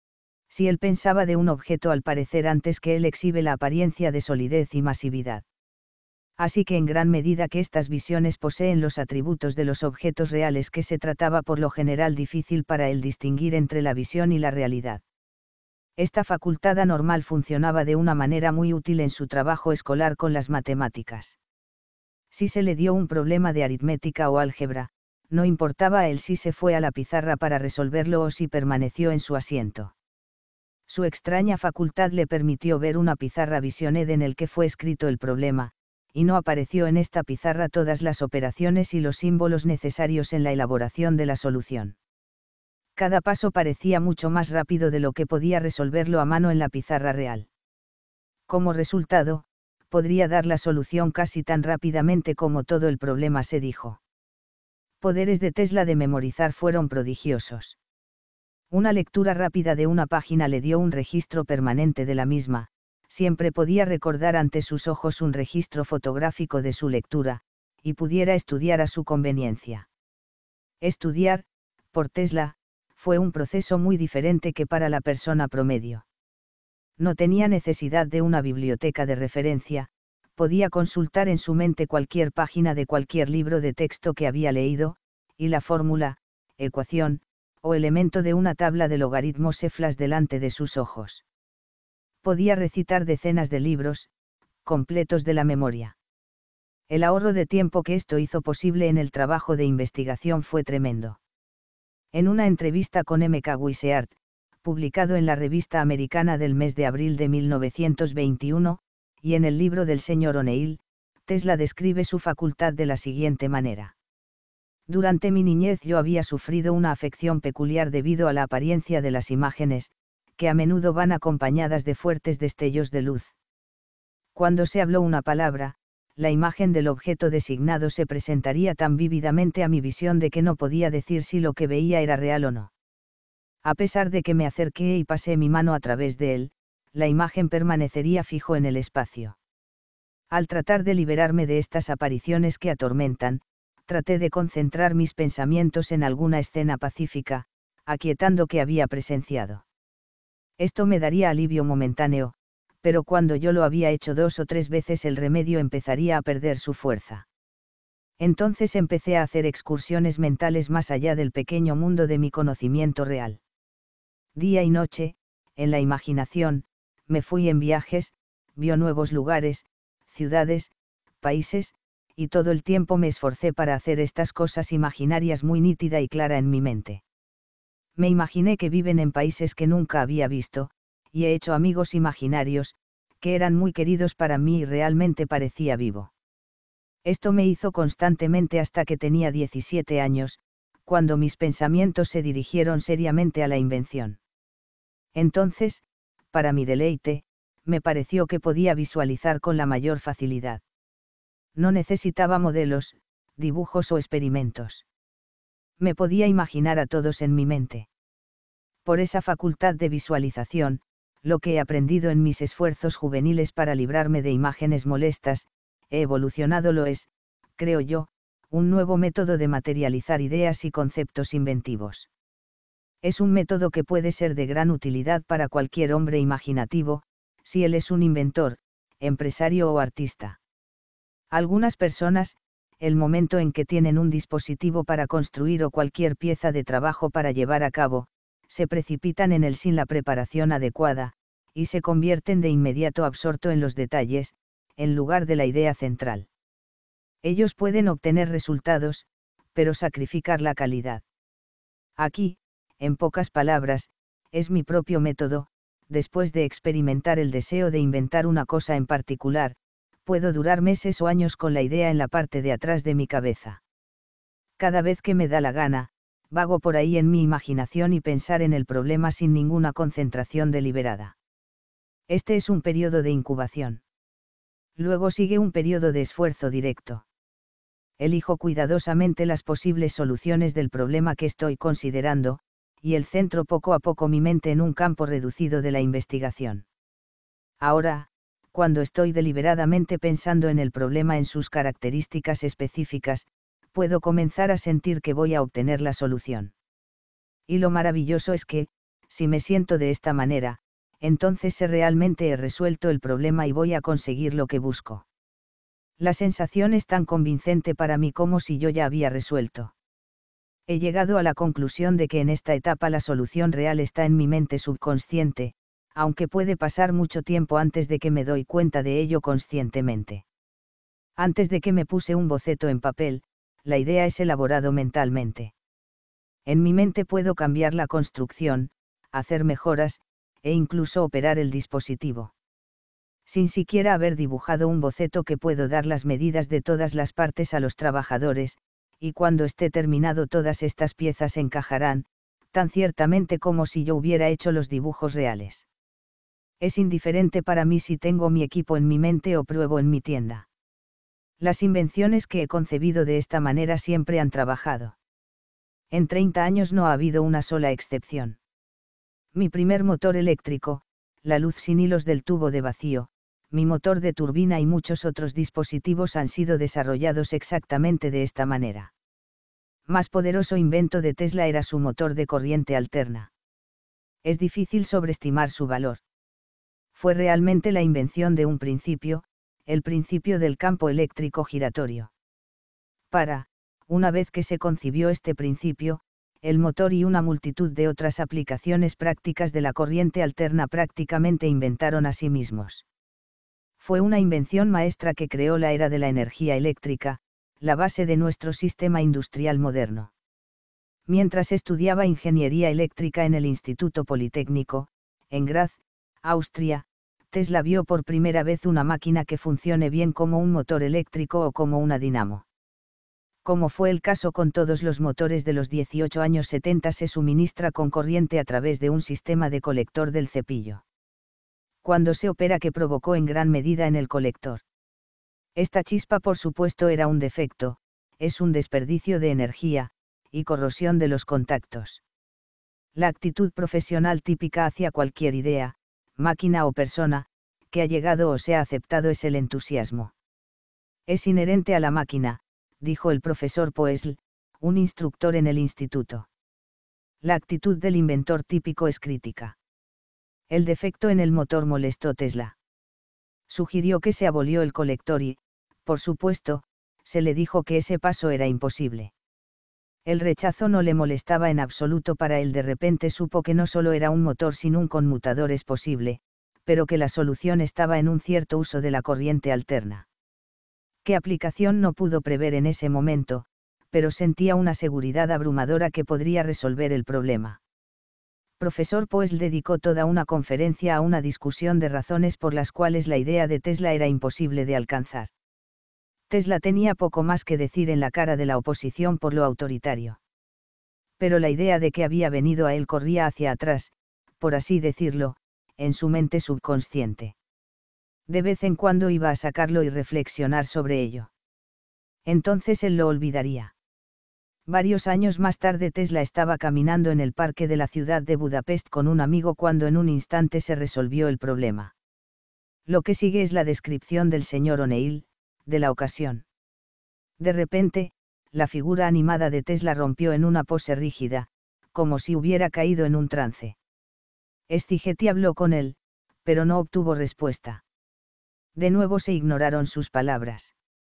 Si él pensaba de un objeto, al parecer antes que él exhibe la apariencia de solidez y masividad. Así que en gran medida que estas visiones poseen los atributos de los objetos reales, que se trataba por lo general difícil para él distinguir entre la visión y la realidad. Esta facultad anormal funcionaba de una manera muy útil en su trabajo escolar con las matemáticas. Si se le dio un problema de aritmética o álgebra, no importaba a él si se fue a la pizarra para resolverlo o si permaneció en su asiento. Su extraña facultad le permitió ver una pizarra visioned en el que fue escrito el problema, y no apareció en esta pizarra todas las operaciones y los símbolos necesarios en la elaboración de la solución. Cada paso parecía mucho más rápido de lo que podía resolverlo a mano en la pizarra real. Como resultado, podría dar la solución casi tan rápidamente como todo el problema, se dijo. Poderes de Tesla de memorizar fueron prodigiosos. Una lectura rápida de una página le dio un registro permanente de la misma, siempre podía recordar ante sus ojos un registro fotográfico de su lectura, y pudiera estudiar a su conveniencia. Estudiar, por Tesla, fue un proceso muy diferente que para la persona promedio. No tenía necesidad de una biblioteca de referencia, podía consultar en su mente cualquier página de cualquier libro de texto que había leído, y la fórmula, ecuación, o elemento de una tabla de logaritmos se flash delante de sus ojos. Podía recitar decenas de libros, completos de la memoria. El ahorro de tiempo que esto hizo posible en el trabajo de investigación fue tremendo. En una entrevista con M. K. Weishart, publicado en la revista americana del mes de abril de 1921, y en el libro del Sr. O'Neill, Tesla describe su facultad de la siguiente manera. Durante mi niñez yo había sufrido una afección peculiar debido a la apariencia de las imágenes, que a menudo van acompañadas de fuertes destellos de luz. Cuando se habló una palabra, la imagen del objeto designado se presentaría tan vívidamente a mi visión de que no podía decir si lo que veía era real o no. A pesar de que me acerqué y pasé mi mano a través de él, la imagen permanecería fijo en el espacio. Al tratar de liberarme de estas apariciones que atormentan, traté de concentrar mis pensamientos en alguna escena pacífica, aquietando que había presenciado. Esto me daría alivio momentáneo, pero cuando yo lo había hecho 2 o 3 veces el remedio empezaría a perder su fuerza. Entonces empecé a hacer excursiones mentales más allá del pequeño mundo de mi conocimiento real. Día y noche, en la imaginación, me fui en viajes, vio nuevos lugares, ciudades, países, y todo el tiempo me esforcé para hacer estas cosas imaginarias muy nítida y clara en mi mente. Me imaginé que viven en países que nunca había visto, y he hecho amigos imaginarios, que eran muy queridos para mí y realmente parecía vivo. Esto me hizo constantemente hasta que tenía 17 años, cuando mis pensamientos se dirigieron seriamente a la invención. Entonces, para mi deleite, me pareció que podía visualizar con la mayor facilidad. No necesitaba modelos, dibujos o experimentos. Me podía imaginar a todos en mi mente. Por esa facultad de visualización, lo que he aprendido en mis esfuerzos juveniles para librarme de imágenes molestas, he evolucionado, lo es, creo yo, un nuevo método de materializar ideas y conceptos inventivos. Es un método que puede ser de gran utilidad para cualquier hombre imaginativo, si él es un inventor, empresario o artista. Algunas personas, el momento en que tienen un dispositivo para construir o cualquier pieza de trabajo para llevar a cabo, se precipitan en él sin la preparación adecuada, y se convierten de inmediato absorto en los detalles, en lugar de la idea central. Ellos pueden obtener resultados, pero sacrificar la calidad. Aquí, en pocas palabras, es mi propio método. Después de experimentar el deseo de inventar una cosa en particular, puedo durar meses o años con la idea en la parte de atrás de mi cabeza. Cada vez que me da la gana, vago por ahí en mi imaginación y pensar en el problema sin ninguna concentración deliberada. Este es un periodo de incubación. Luego sigue un periodo de esfuerzo directo. Elijo cuidadosamente las posibles soluciones del problema que estoy considerando, y el centro poco a poco mi mente en un campo reducido de la investigación. Ahora, cuando estoy deliberadamente pensando en el problema en sus características específicas, puedo comenzar a sentir que voy a obtener la solución. Y lo maravilloso es que, si me siento de esta manera, entonces realmente he resuelto el problema y voy a conseguir lo que busco. La sensación es tan convincente para mí como si yo ya había resuelto. He llegado a la conclusión de que en esta etapa la solución real está en mi mente subconsciente, aunque puede pasar mucho tiempo antes de que me doy cuenta de ello conscientemente. Antes de que me puse un boceto en papel, la idea es elaborado mentalmente. En mi mente puedo cambiar la construcción, hacer mejoras, e incluso operar el dispositivo. Sin siquiera haber dibujado un boceto que puedo dar las medidas de todas las partes a los trabajadores, y cuando esté terminado todas estas piezas encajarán, tan ciertamente como si yo hubiera hecho los dibujos reales. Es indiferente para mí si tengo mi equipo en mi mente o pruebo en mi tienda. Las invenciones que he concebido de esta manera siempre han trabajado. En 30 años no ha habido una sola excepción. Mi primer motor eléctrico, la luz sin hilos del tubo de vacío, mi motor de turbina y muchos otros dispositivos han sido desarrollados exactamente de esta manera. Más poderoso invento de Tesla era su motor de corriente alterna. Es difícil sobreestimar su valor. Fue realmente la invención de un principio, el principio del campo eléctrico giratorio. Una vez que se concibió este principio, el motor y una multitud de otras aplicaciones prácticas de la corriente alterna prácticamente inventaron a sí mismos. Fue una invención maestra que creó la era de la energía eléctrica, la base de nuestro sistema industrial moderno. Mientras estudiaba ingeniería eléctrica en el Instituto Politécnico, en Graz, Austria, Tesla vio por primera vez una máquina que funcione bien como un motor eléctrico o como una dinamo. Como fue el caso con todos los motores de los 18 años 70, se suministra con corriente a través de un sistema de colector del cepillo. Cuando se opera, que provocó en gran medida en el colector. Esta chispa, por supuesto, era un defecto, es un desperdicio de energía, y corrosión de los contactos. La actitud profesional típica hacia cualquier idea, máquina o persona, que ha llegado o se ha aceptado es el entusiasmo. Es inherente a la máquina, dijo el profesor Poesl, un instructor en el instituto. La actitud del inventor típico es crítica. El defecto en el motor molestó Tesla. Sugirió que se abolió el colector y, por supuesto, se le dijo que ese paso era imposible. El rechazo no le molestaba en absoluto. Para él de repente supo que no solo era un motor sin un conmutador es posible, pero que la solución estaba en un cierto uso de la corriente alterna. ¿Qué aplicación no pudo prever en ese momento? Pero sentía una seguridad abrumadora que podría resolver el problema. Profesor Poesl dedicó toda una conferencia a una discusión de razones por las cuales la idea de Tesla era imposible de alcanzar. Tesla tenía poco más que decir en la cara de la oposición por lo autoritario. Pero la idea de que había venido a él corría hacia atrás, por así decirlo, en su mente subconsciente. De vez en cuando iba a sacarlo y reflexionar sobre ello. Entonces él lo olvidaría. Varios años más tarde Tesla estaba caminando en el parque de la ciudad de Budapest con un amigo cuando en un instante se resolvió el problema. Lo que sigue es la descripción del señor O'Neill, de la ocasión. De repente, la figura animada de Tesla rompió en una pose rígida, como si hubiera caído en un trance. Szigeti habló con él, pero no obtuvo respuesta. De nuevo se ignoraron sus palabras.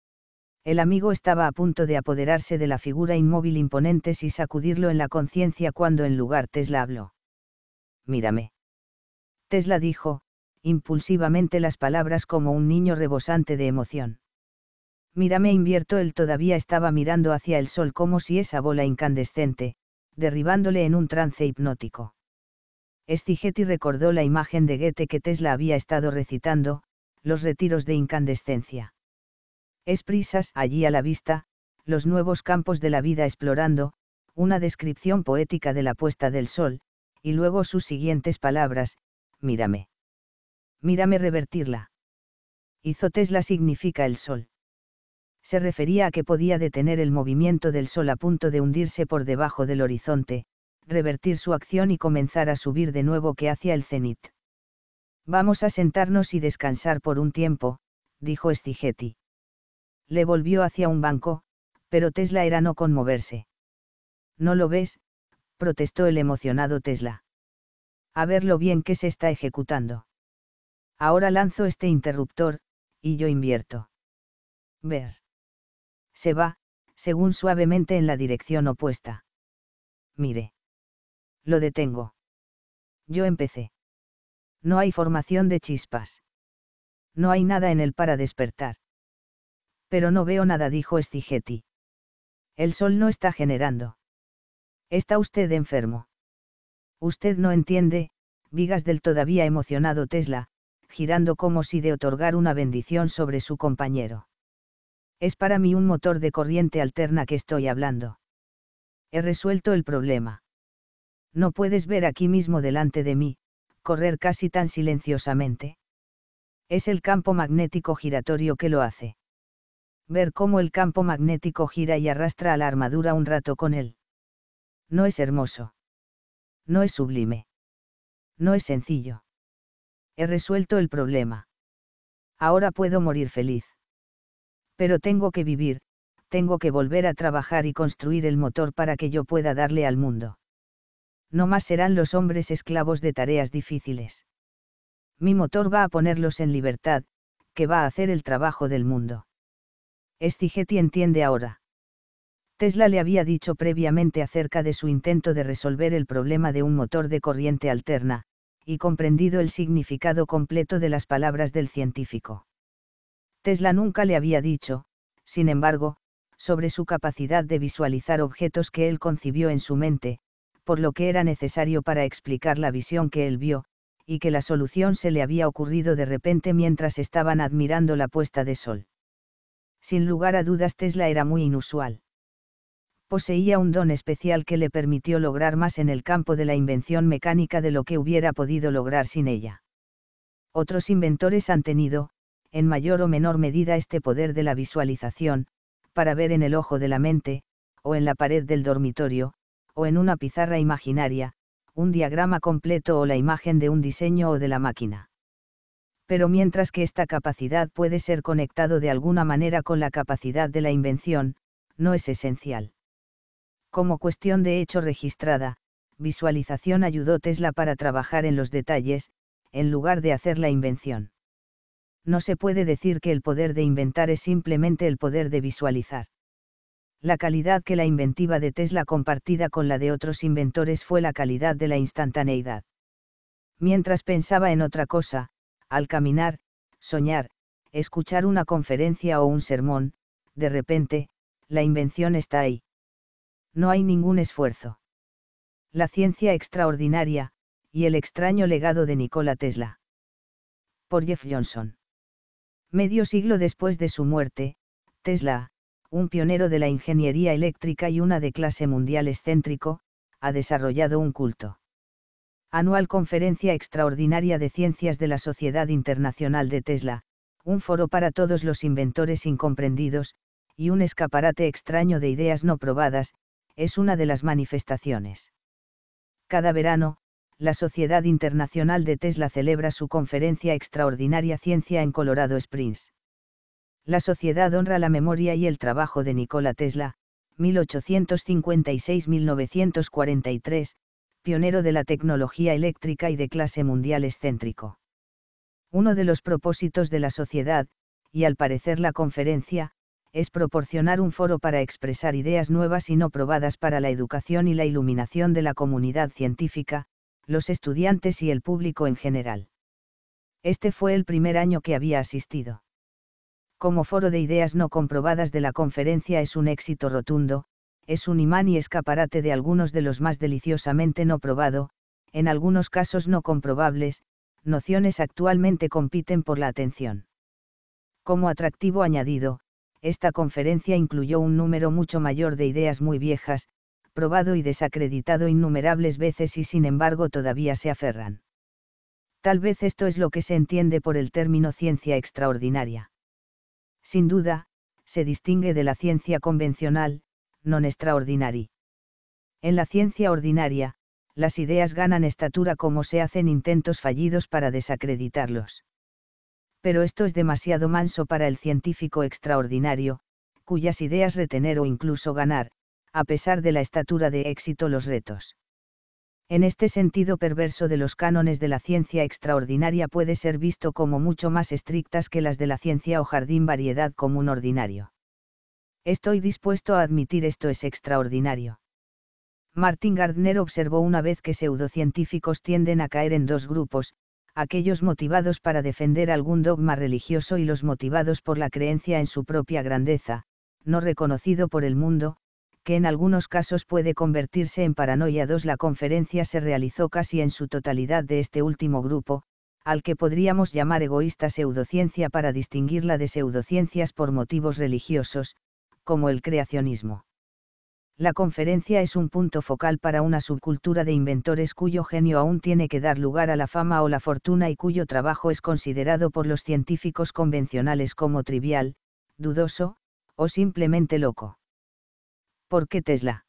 El amigo estaba a punto de apoderarse de la figura inmóvil imponente y sacudirlo en la conciencia cuando en lugar Tesla habló. «Mírame». Tesla dijo, impulsivamente las palabras como un niño rebosante de emoción. Mírame invierto. Él todavía estaba mirando hacia el sol como si esa bola incandescente, derribándole en un trance hipnótico. Szigety recordó la imagen de Goethe que Tesla había estado recitando, los retiros de incandescencia. Prisas allí a la vista, los nuevos campos de la vida explorando, una descripción poética de la puesta del sol, y luego sus siguientes palabras: mírame. Mírame revertirla. Hizo Tesla significa el sol. Se refería a que podía detener el movimiento del sol a punto de hundirse por debajo del horizonte, revertir su acción y comenzar a subir de nuevo que hacia el cenit. Vamos a sentarnos y descansar por un tiempo, dijo Szigety. Le volvió hacia un banco, pero Tesla era no conmoverse. ¿No lo ves?, protestó el emocionado Tesla. A ver lo bien que se está ejecutando. Ahora lanzo este interruptor, y yo invierto. Ver. Se va, según suavemente en la dirección opuesta. Mire. Lo detengo. Yo empecé. No hay formación de chispas. No hay nada en él para despertar. Pero no veo nada, dijo Szigety. El sol no está generando. Está usted enfermo. Usted no entiende, vigas del todavía emocionado Tesla, girando como si de otorgar una bendición sobre su compañero. Es para mí un motor de corriente alterna que estoy hablando. He resuelto el problema. No puedes ver aquí mismo delante de mí, correr casi tan silenciosamente. Es el campo magnético giratorio que lo hace. Ver cómo el campo magnético gira y arrastra a la armadura un rato con él. No es hermoso. No es sublime. No es sencillo. He resuelto el problema. Ahora puedo morir feliz. Pero tengo que vivir, tengo que volver a trabajar y construir el motor para que yo pueda darle al mundo. No más serán los hombres esclavos de tareas difíciles. Mi motor va a ponerlos en libertad, que va a hacer el trabajo del mundo. Szigety entiende ahora. Tesla le había dicho previamente acerca de su intento de resolver el problema de un motor de corriente alterna, y comprendido el significado completo de las palabras del científico. Tesla nunca le había dicho, sin embargo, sobre su capacidad de visualizar objetos que él concibió en su mente, por lo que era necesario para explicar la visión que él vio, y que la solución se le había ocurrido de repente mientras estaban admirando la puesta de sol. Sin lugar a dudas, Tesla era muy inusual. Poseía un don especial que le permitió lograr más en el campo de la invención mecánica de lo que hubiera podido lograr sin ella. Otros inventores han tenido, en mayor o menor medida, este poder de la visualización, para ver en el ojo de la mente, o en la pared del dormitorio, o en una pizarra imaginaria, un diagrama completo o la imagen de un diseño o de la máquina. Pero mientras que esta capacidad puede ser conectado de alguna manera con la capacidad de la invención, no es esencial. Como cuestión de hecho registrada, visualización ayudó Tesla para trabajar en los detalles, en lugar de hacer la invención. No se puede decir que el poder de inventar es simplemente el poder de visualizar. La calidad que la inventiva de Tesla compartida con la de otros inventores fue la calidad de la instantaneidad. Mientras pensaba en otra cosa, al caminar, soñar, escuchar una conferencia o un sermón, de repente, la invención está ahí. No hay ningún esfuerzo. La ciencia extraordinaria, y el extraño legado de Nikola Tesla. Por Jeff Johnson. Medio siglo después de su muerte, Tesla, un pionero de la ingeniería eléctrica y una de clase mundial excéntrico, ha desarrollado un culto. Anual Conferencia Extraordinaria de Ciencias de la Sociedad Internacional de Tesla, un foro para todos los inventores incomprendidos, y un escaparate extraño de ideas no probadas, es una de las manifestaciones. Cada verano, la Sociedad Internacional de Tesla celebra su Conferencia Extraordinaria Ciencia en Colorado Springs. La sociedad honra la memoria y el trabajo de Nikola Tesla, 1856-1943, pionero de la tecnología eléctrica y de clase mundial excéntrico. Uno de los propósitos de la sociedad, y al parecer la conferencia, es proporcionar un foro para expresar ideas nuevas y no probadas para la educación y la iluminación de la comunidad científica, los estudiantes y el público en general. Este fue el primer año que había asistido. Como foro de ideas no comprobadas de la conferencia es un éxito rotundo, es un imán y escaparate de algunos de los más deliciosamente no probado, en algunos casos no comprobables, nociones actualmente compiten por la atención. Como atractivo añadido, esta conferencia incluyó un número mucho mayor de ideas muy viejas, probado y desacreditado innumerables veces y sin embargo todavía se aferran. Tal vez esto es lo que se entiende por el término ciencia extraordinaria. Sin duda, se distingue de la ciencia convencional, non extraordinary. En la ciencia ordinaria, las ideas ganan estatura como se hacen intentos fallidos para desacreditarlos. Pero esto es demasiado manso para el científico extraordinario, cuyas ideas retener o incluso ganar, a pesar de la estatura de éxito los retos. En este sentido perverso de los cánones de la ciencia extraordinaria puede ser visto como mucho más estrictas que las de la ciencia o jardín variedad común ordinario. Estoy dispuesto a admitir esto es extraordinario. Martin Gardner observó una vez que pseudocientíficos tienden a caer en dos grupos, aquellos motivados para defender algún dogma religioso y los motivados por la creencia en su propia grandeza, no reconocido por el mundo, que en algunos casos puede convertirse en paranoia. La conferencia se realizó casi en su totalidad de este último grupo, al que podríamos llamar egoísta pseudociencia para distinguirla de pseudociencias por motivos religiosos, como el creacionismo. La conferencia es un punto focal para una subcultura de inventores cuyo genio aún tiene que dar lugar a la fama o la fortuna y cuyo trabajo es considerado por los científicos convencionales como trivial, dudoso, o simplemente loco. ¿Por qué Tesla?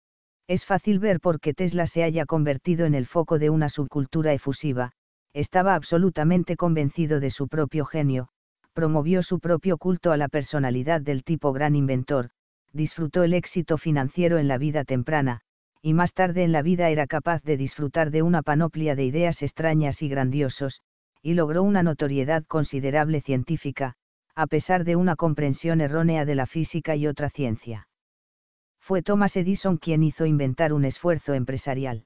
Es fácil ver por qué Tesla se haya convertido en el foco de una subcultura efusiva. Estaba absolutamente convencido de su propio genio, promovió su propio culto a la personalidad del tipo gran inventor, disfrutó el éxito financiero en la vida temprana, y más tarde en la vida era capaz de disfrutar de una panoplia de ideas extrañas y grandiosos, y logró una notoriedad considerable científica, a pesar de una comprensión errónea de la física y otra ciencia. Fue Thomas Edison quien hizo inventar un esfuerzo empresarial.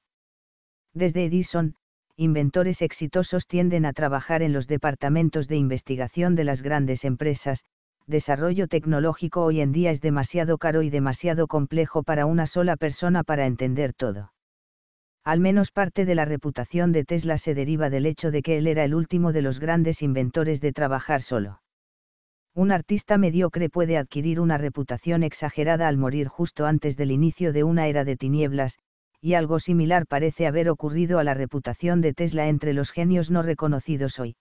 Desde Edison, inventores exitosos tienden a trabajar en los departamentos de investigación de las grandes empresas. Desarrollo tecnológico hoy en día es demasiado caro y demasiado complejo para una sola persona para entender todo. Al menos parte de la reputación de Tesla se deriva del hecho de que él era el último de los grandes inventores de trabajar solo. Un artista mediocre puede adquirir una reputación exagerada al morir justo antes del inicio de una era de tinieblas, y algo similar parece haber ocurrido a la reputación de Tesla entre los genios no reconocidos hoy.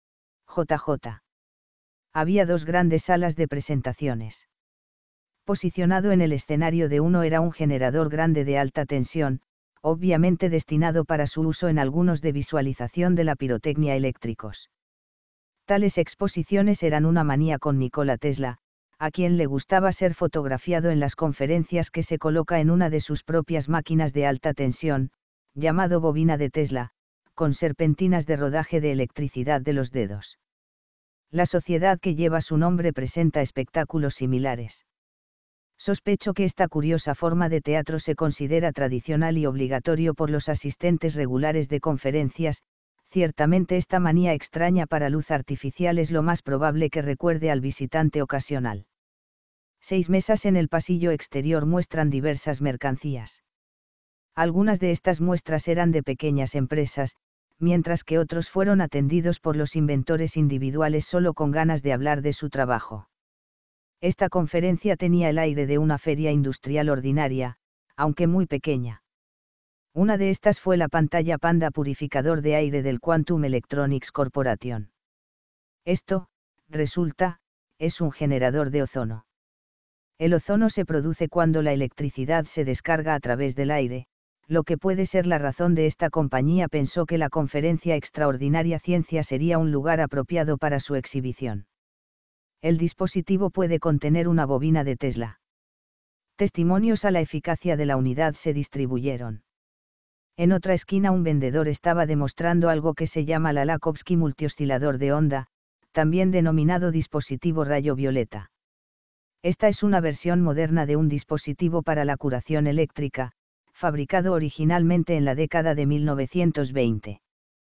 JJ. Había dos grandes salas de presentaciones. Posicionado en el escenario de uno era un generador grande de alta tensión, obviamente destinado para su uso en algunos de visualización de la pirotecnia eléctricos. Tales exposiciones eran una manía con Nikola Tesla, a quien le gustaba ser fotografiado en las conferencias que se coloca en una de sus propias máquinas de alta tensión, llamado bobina de Tesla, con serpentinas de rodaje de electricidad de los dedos. La sociedad que lleva su nombre presenta espectáculos similares. Sospecho que esta curiosa forma de teatro se considera tradicional y obligatorio por los asistentes regulares de conferencias. Ciertamente esta manía extraña para luz artificial es lo más probable que recuerde al visitante ocasional. 6 mesas en el pasillo exterior muestran diversas mercancías. Algunas de estas muestras eran de pequeñas empresas, mientras que otros fueron atendidos por los inventores individuales solo con ganas de hablar de su trabajo. Esta conferencia tenía el aire de una feria industrial ordinaria, aunque muy pequeña. Una de estas fue la pantalla Panda purificador de aire del Quantum Electronics Corporation. Esto, resulta, es un generador de ozono. El ozono se produce cuando la electricidad se descarga a través del aire, lo que puede ser la razón de esta compañía pensó que la conferencia extraordinaria ciencia sería un lugar apropiado para su exhibición. El dispositivo puede contener una bobina de Tesla. Testimonios a la eficacia de la unidad se distribuyeron. En otra esquina un vendedor estaba demostrando algo que se llama la Lakovsky multioscilador de onda, también denominado dispositivo rayo violeta. Esta es una versión moderna de un dispositivo para la curación eléctrica, fabricado originalmente en la década de 1920.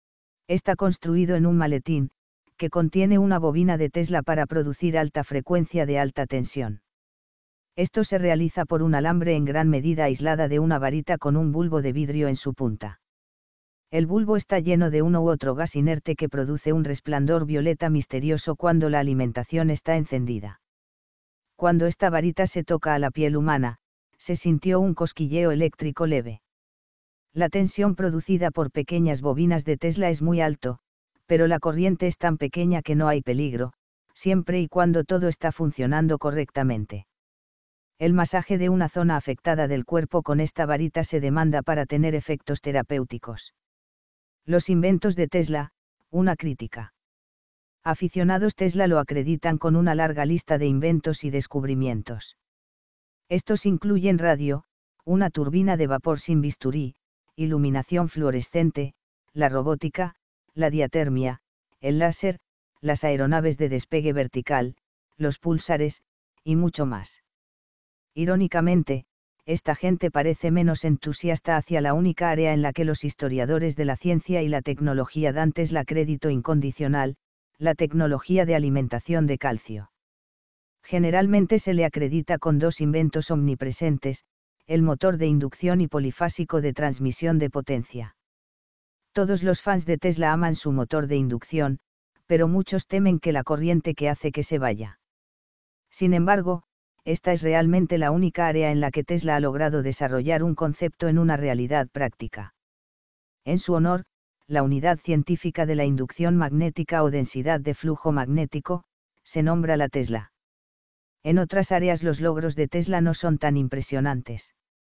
Está construido en un maletín, que contiene una bobina de Tesla para producir alta frecuencia de alta tensión. Esto se realiza por un alambre en gran medida aislada de una varita con un bulbo de vidrio en su punta. El bulbo está lleno de uno u otro gas inerte que produce un resplandor violeta misterioso cuando la alimentación está encendida. Cuando esta varita se toca a la piel humana, se sintió un cosquilleo eléctrico leve. La tensión producida por pequeñas bobinas de Tesla es muy alto, pero la corriente es tan pequeña que no hay peligro, siempre y cuando todo está funcionando correctamente. El masaje de una zona afectada del cuerpo con esta varita se demanda para tener efectos terapéuticos. Los inventos de Tesla, una crítica. Aficionados Tesla lo acreditan con una larga lista de inventos y descubrimientos. Estos incluyen radio, una turbina de vapor sin bisturí, iluminación fluorescente, la robótica, la diatermia, el láser, las aeronaves de despegue vertical, los púlsares, y mucho más. Irónicamente, esta gente parece menos entusiasta hacia la única área en la que los historiadores de la ciencia y la tecnología dan Tesla crédito incondicional, la tecnología de alimentación de calcio. Generalmente se le acredita con dos inventos omnipresentes, el motor de inducción y polifásico de transmisión de potencia. Todos los fans de Tesla aman su motor de inducción, pero muchos temen que la corriente que hace que se vaya. Sin embargo, esta es realmente la única área en la que Tesla ha logrado desarrollar un concepto en una realidad práctica. En su honor, la unidad científica de la inducción magnética o densidad de flujo magnético, se nombra la Tesla. En otras áreas los logros de Tesla no son tan impresionantes.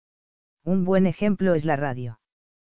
Un buen ejemplo es la radio.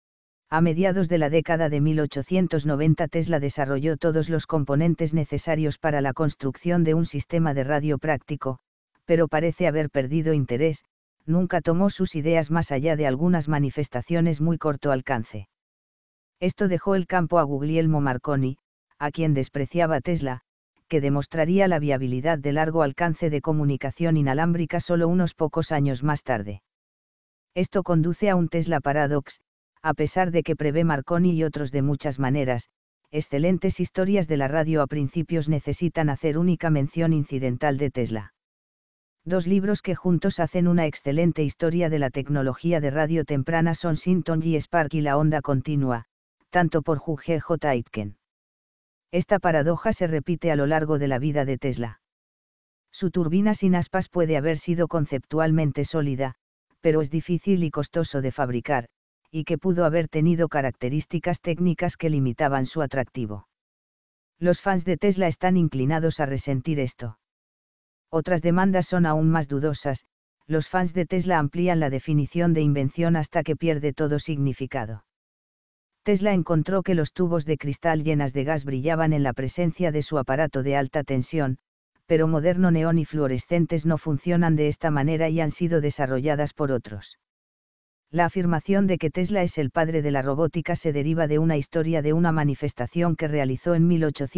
A mediados de la década de 1890 Tesla desarrolló todos los componentes necesarios para la construcción de un sistema de radio práctico, pero parece haber perdido interés, nunca tomó sus ideas más allá de algunas manifestaciones muy corto alcance. Esto dejó el campo a Guglielmo Marconi, a quien despreciaba Tesla, que demostraría la viabilidad de largo alcance de comunicación inalámbrica solo unos pocos años más tarde. Esto conduce a un Tesla paradox, a pesar de que prevé Marconi y otros de muchas maneras, excelentes historias de la radio a principios necesitan hacer única mención incidental de Tesla. Dos libros que juntos hacen una excelente historia de la tecnología de radio temprana son Sinton y Spark y la onda continua, tanto por Hugh J. Aitken. Esta paradoja se repite a lo largo de la vida de Tesla. Su turbina sin aspas puede haber sido conceptualmente sólida, pero es difícil y costoso de fabricar, y que pudo haber tenido características técnicas que limitaban su atractivo. Los fans de Tesla están inclinados a resentir esto. Otras demandas son aún más dudosas, los fans de Tesla amplían la definición de invención hasta que pierde todo significado. Tesla encontró que los tubos de cristal llenas de gas brillaban en la presencia de su aparato de alta tensión, pero moderno neón y fluorescentes no funcionan de esta manera y han sido desarrolladas por otros. La afirmación de que Tesla es el padre de la robótica se deriva de una historia de una manifestación que realizó en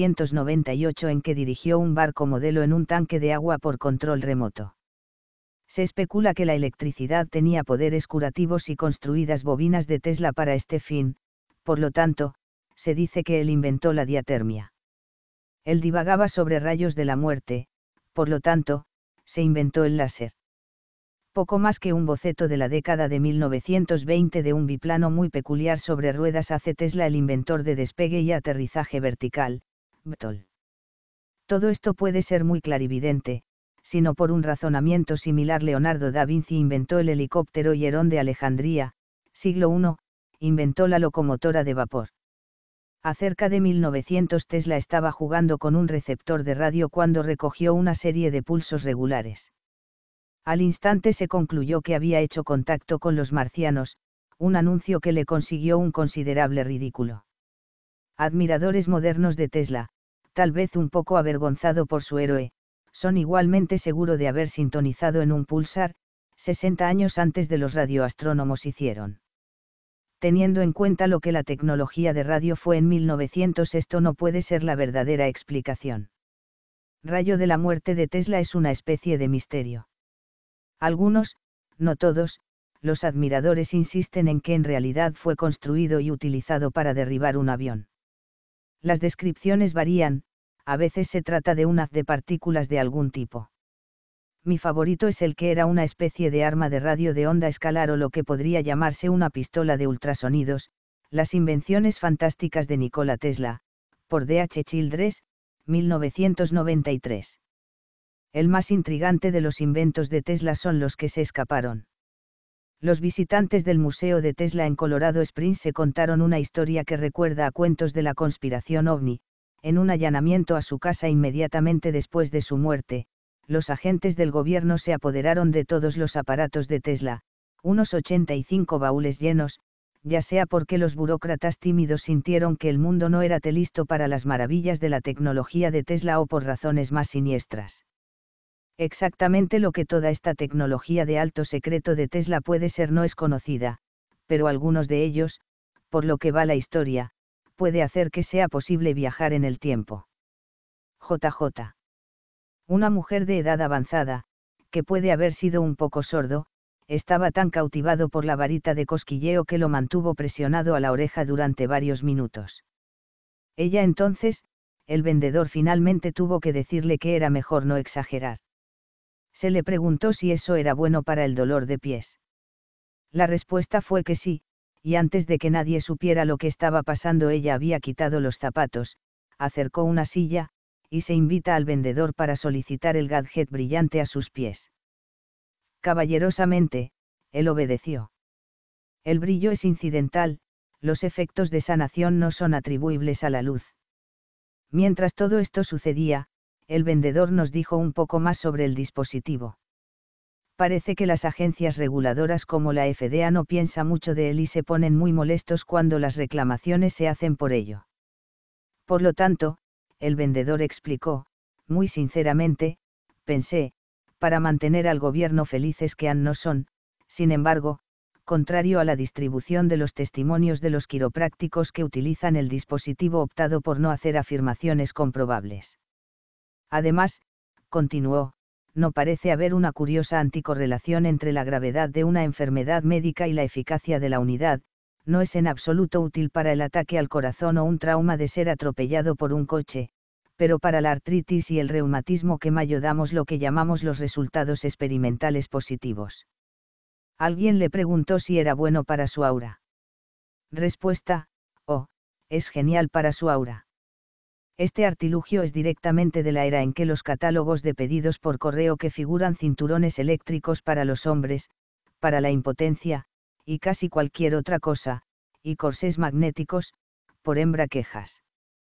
1898 en que dirigió un barco modelo en un tanque de agua por control remoto. Se especula que la electricidad tenía poderes curativos y construidas bobinas de Tesla para este fin, por lo tanto, se dice que él inventó la diatermia. Él divagaba sobre rayos de la muerte, por lo tanto, se inventó el láser. Poco más que un boceto de la década de 1920 de un biplano muy peculiar sobre ruedas hace Tesla el inventor de despegue y aterrizaje vertical, VTOL. Todo esto puede ser muy clarividente, sino por un razonamiento similar Leonardo da Vinci inventó el helicóptero y Herón de Alejandría, siglo I, inventó la locomotora de vapor. A cerca de 1900 Tesla estaba jugando con un receptor de radio cuando recogió una serie de pulsos regulares. Al instante se concluyó que había hecho contacto con los marcianos, un anuncio que le consiguió un considerable ridículo. Admiradores modernos de Tesla, tal vez un poco avergonzado por su héroe, son igualmente seguros de haber sintonizado en un pulsar, 60 años antes de los radioastrónomos hicieron. Teniendo en cuenta lo que la tecnología de radio fue en 1900, esto no puede ser la verdadera explicación. Rayo de la muerte de Tesla es una especie de misterio. Algunos, no todos, los admiradores insisten en que en realidad fue construido y utilizado para derribar un avión. Las descripciones varían, a veces se trata de un haz de partículas de algún tipo. Mi favorito es el que era una especie de arma de radio de onda escalar o lo que podría llamarse una pistola de ultrasonidos, Las invenciones fantásticas de Nikola Tesla, por D. H. Childress, 1993. El más intrigante de los inventos de Tesla son los que se escaparon. Los visitantes del Museo de Tesla en Colorado Springs se contaron una historia que recuerda a cuentos de la conspiración ovni. En un allanamiento a su casa inmediatamente después de su muerte, los agentes del gobierno se apoderaron de todos los aparatos de Tesla, unos 85 baúles llenos, ya sea porque los burócratas tímidos sintieron que el mundo no era listo para las maravillas de la tecnología de Tesla o por razones más siniestras. Exactamente lo que toda esta tecnología de alto secreto de Tesla puede ser no es conocida, pero algunos de ellos, por lo que va la historia, puede hacer que sea posible viajar en el tiempo. JJ. Una mujer de edad avanzada, que puede haber sido un poco sordo, estaba tan cautivado por la varita de cosquilleo que lo mantuvo presionado a la oreja durante varios minutos. Ella entonces, el vendedor finalmente tuvo que decirle que era mejor no exagerar. Se le preguntó si eso era bueno para el dolor de pies. La respuesta fue que sí, y antes de que nadie supiera lo que estaba pasando ella había quitado los zapatos, acercó una silla, y se invita al vendedor para solicitar el gadget brillante a sus pies. Caballerosamente, él obedeció. El brillo es incidental, los efectos de sanación no son atribuibles a la luz. Mientras todo esto sucedía, el vendedor nos dijo un poco más sobre el dispositivo. Parece que las agencias reguladoras como la FDA no piensan mucho de él y se ponen muy molestos cuando las reclamaciones se hacen por ello. Por lo tanto, el vendedor explicó, muy sinceramente, pensé, para mantener al gobierno felices que no son, sin embargo, contrario a la distribución de los testimonios de los quiroprácticos que utilizan el dispositivo optado por no hacer afirmaciones comprobables. Además, continuó, no parece haber una curiosa anticorrelación entre la gravedad de una enfermedad médica y la eficacia de la unidad, no es en absoluto útil para el ataque al corazón o un trauma de ser atropellado por un coche, pero para la artritis y el reumatismo que mayo damos lo que llamamos los resultados experimentales positivos. Alguien le preguntó si era bueno para su aura. Respuesta, oh, es genial para su aura. Este artilugio es directamente de la era en que los catálogos de pedidos por correo que figuran cinturones eléctricos para los hombres, para la impotencia, y casi cualquier otra cosa, y corsés magnéticos, por hembra quejas.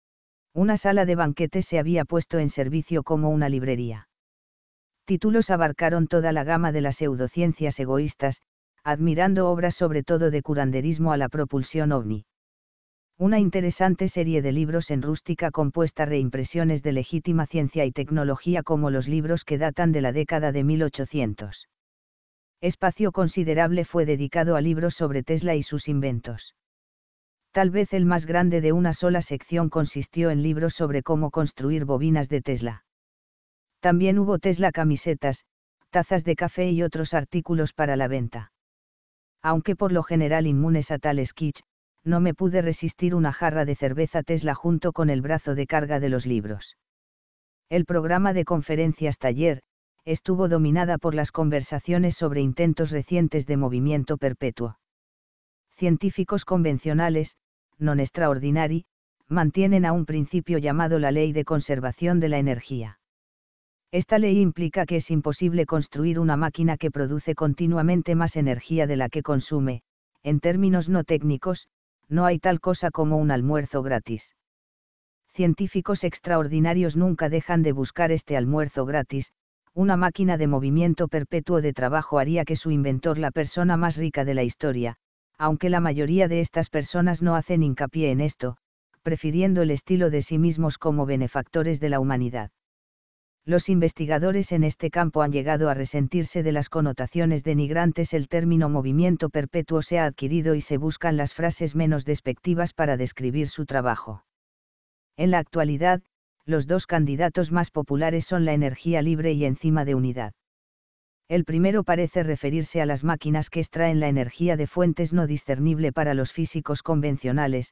Una sala de banquetes se había puesto en servicio como una librería. Títulos abarcaron toda la gama de las pseudociencias egoístas, admirando obras sobre todo de curanderismo a la propulsión ovni. Una interesante serie de libros en rústica compuesta reimpresiones de legítima ciencia y tecnología como los libros que datan de la década de 1800. Espacio considerable fue dedicado a libros sobre Tesla y sus inventos. Tal vez el más grande de una sola sección consistió en libros sobre cómo construir bobinas de Tesla. También hubo Tesla camisetas, tazas de café y otros artículos para la venta. Aunque por lo general inmunes a tales kitsch, no me pude resistir una jarra de cerveza Tesla junto con el brazo de carga de los libros. El programa de conferencias taller, estuvo dominada por las conversaciones sobre intentos recientes de movimiento perpetuo. Científicos convencionales, non extraordinari, mantienen a un principio llamado la ley de conservación de la energía. Esta ley implica que es imposible construir una máquina que produce continuamente más energía de la que consume. En términos no técnicos, no hay tal cosa como un almuerzo gratis. Científicos extraordinarios nunca dejan de buscar este almuerzo gratis. Una máquina de movimiento perpetuo de trabajo haría que su inventor la persona más rica de la historia, aunque la mayoría de estas personas no hacen hincapié en esto, prefiriendo el estilo de sí mismos como benefactores de la humanidad. Los investigadores en este campo han llegado a resentirse de las connotaciones denigrantes. El término movimiento perpetuo se ha adquirido y se buscan las frases menos despectivas para describir su trabajo. En la actualidad, los dos candidatos más populares son la energía libre y enzima de unidad. El primero parece referirse a las máquinas que extraen la energía de fuentes no discernible para los físicos convencionales,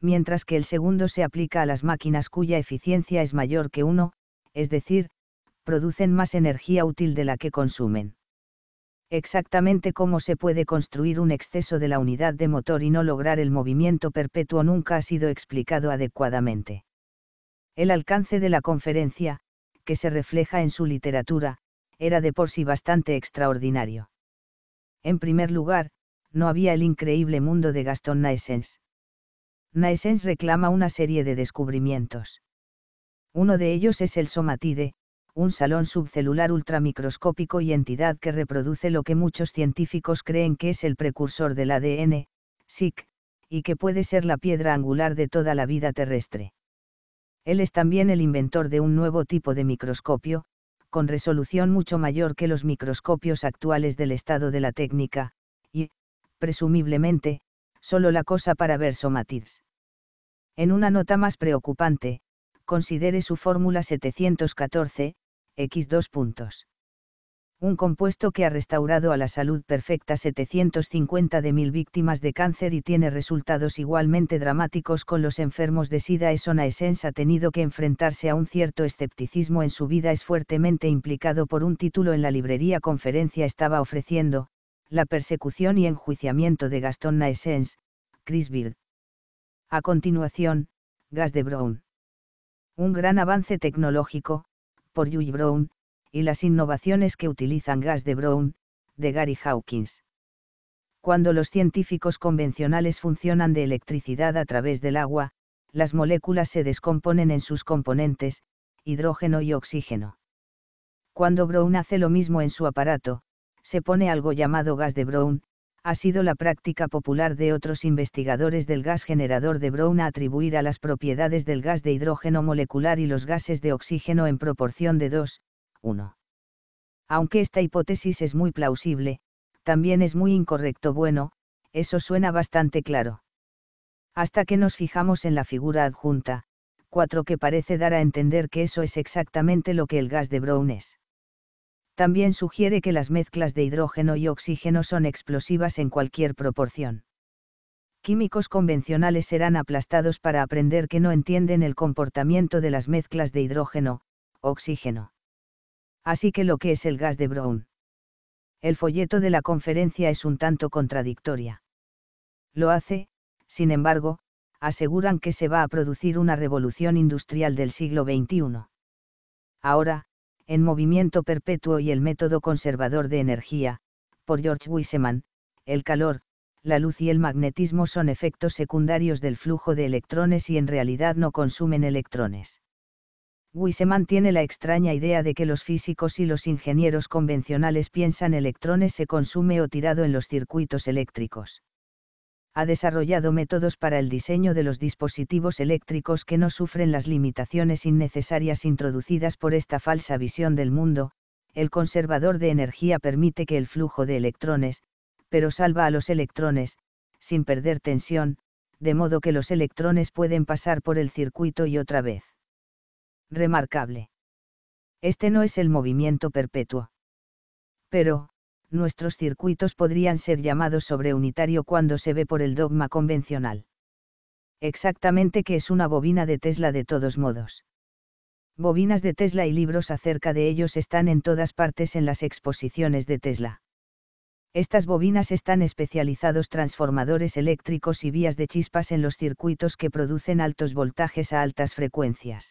mientras que el segundo se aplica a las máquinas cuya eficiencia es mayor que 1, es decir, producen más energía útil de la que consumen. Exactamente cómo se puede construir un exceso de la unidad de motor y no lograr el movimiento perpetuo nunca ha sido explicado adecuadamente. El alcance de la conferencia, que se refleja en su literatura, era de por sí bastante extraordinario. En primer lugar, no había el increíble mundo de Gaston Naessens. Naessens reclama una serie de descubrimientos. Uno de ellos es el somatide, un salón subcelular ultramicroscópico y entidad que reproduce lo que muchos científicos creen que es el precursor del ADN, SIC, y que puede ser la piedra angular de toda la vida terrestre. Él es también el inventor de un nuevo tipo de microscopio, con resolución mucho mayor que los microscopios actuales del estado de la técnica, y, presumiblemente, solo la cosa para ver somatids. En una nota más preocupante, considere su fórmula 714, X2 puntos. Un compuesto que ha restaurado a la salud perfecta 750.000 víctimas de cáncer y tiene resultados igualmente dramáticos con los enfermos de SIDA. Naessens ha tenido que enfrentarse a un cierto escepticismo en su vida. Es fuertemente implicado por un título en la librería conferencia estaba ofreciendo, La persecución y enjuiciamiento de Gaston Naessens, Chris Beard. A continuación, Gas de Brown. Un gran avance tecnológico, por Huey Brown, y las innovaciones que utilizan gas de Brown, de Gary Hawkins. Cuando los científicos convencionales funcionan de electricidad a través del agua, las moléculas se descomponen en sus componentes, hidrógeno y oxígeno. Cuando Brown hace lo mismo en su aparato, se pone algo llamado gas de Brown. Ha sido la práctica popular de otros investigadores del gas generador de Brown a atribuir a las propiedades del gas de hidrógeno molecular y los gases de oxígeno en proporción de 2:1. Aunque esta hipótesis es muy plausible, también es muy incorrecto. Bueno, eso suena bastante claro. Hasta que nos fijamos en la figura adjunta, 4, que parece dar a entender que eso es exactamente lo que el gas de Brown es. También sugiere que las mezclas de hidrógeno y oxígeno son explosivas en cualquier proporción. Químicos convencionales serán aplastados para aprender que no entienden el comportamiento de las mezclas de hidrógeno, oxígeno. Así que lo que es el gas de Brown. El folleto de la conferencia es un tanto contradictoria. Lo hace, sin embargo, aseguran que se va a producir una revolución industrial del siglo XXI. Ahora, en Movimiento Perpetuo y el método conservador de energía, por George Wiseman, el calor, la luz y el magnetismo son efectos secundarios del flujo de electrones y en realidad no consumen electrones. Wiseman tiene la extraña idea de que los físicos y los ingenieros convencionales piensan electrones se consume o tirado en los circuitos eléctricos. Ha desarrollado métodos para el diseño de los dispositivos eléctricos que no sufren las limitaciones innecesarias introducidas por esta falsa visión del mundo. El conservador de energía permite que el flujo de electrones, pero salva a los electrones, sin perder tensión, de modo que los electrones pueden pasar por el circuito y otra vez. Remarcable. Este no es el movimiento perpetuo. Pero, nuestros circuitos podrían ser llamados sobreunitario cuando se ve por el dogma convencional. Exactamente qué es una bobina de Tesla de todos modos. Bobinas de Tesla y libros acerca de ellos están en todas partes en las exposiciones de Tesla. Estas bobinas están especializados transformadores eléctricos y vías de chispas en los circuitos que producen altos voltajes a altas frecuencias.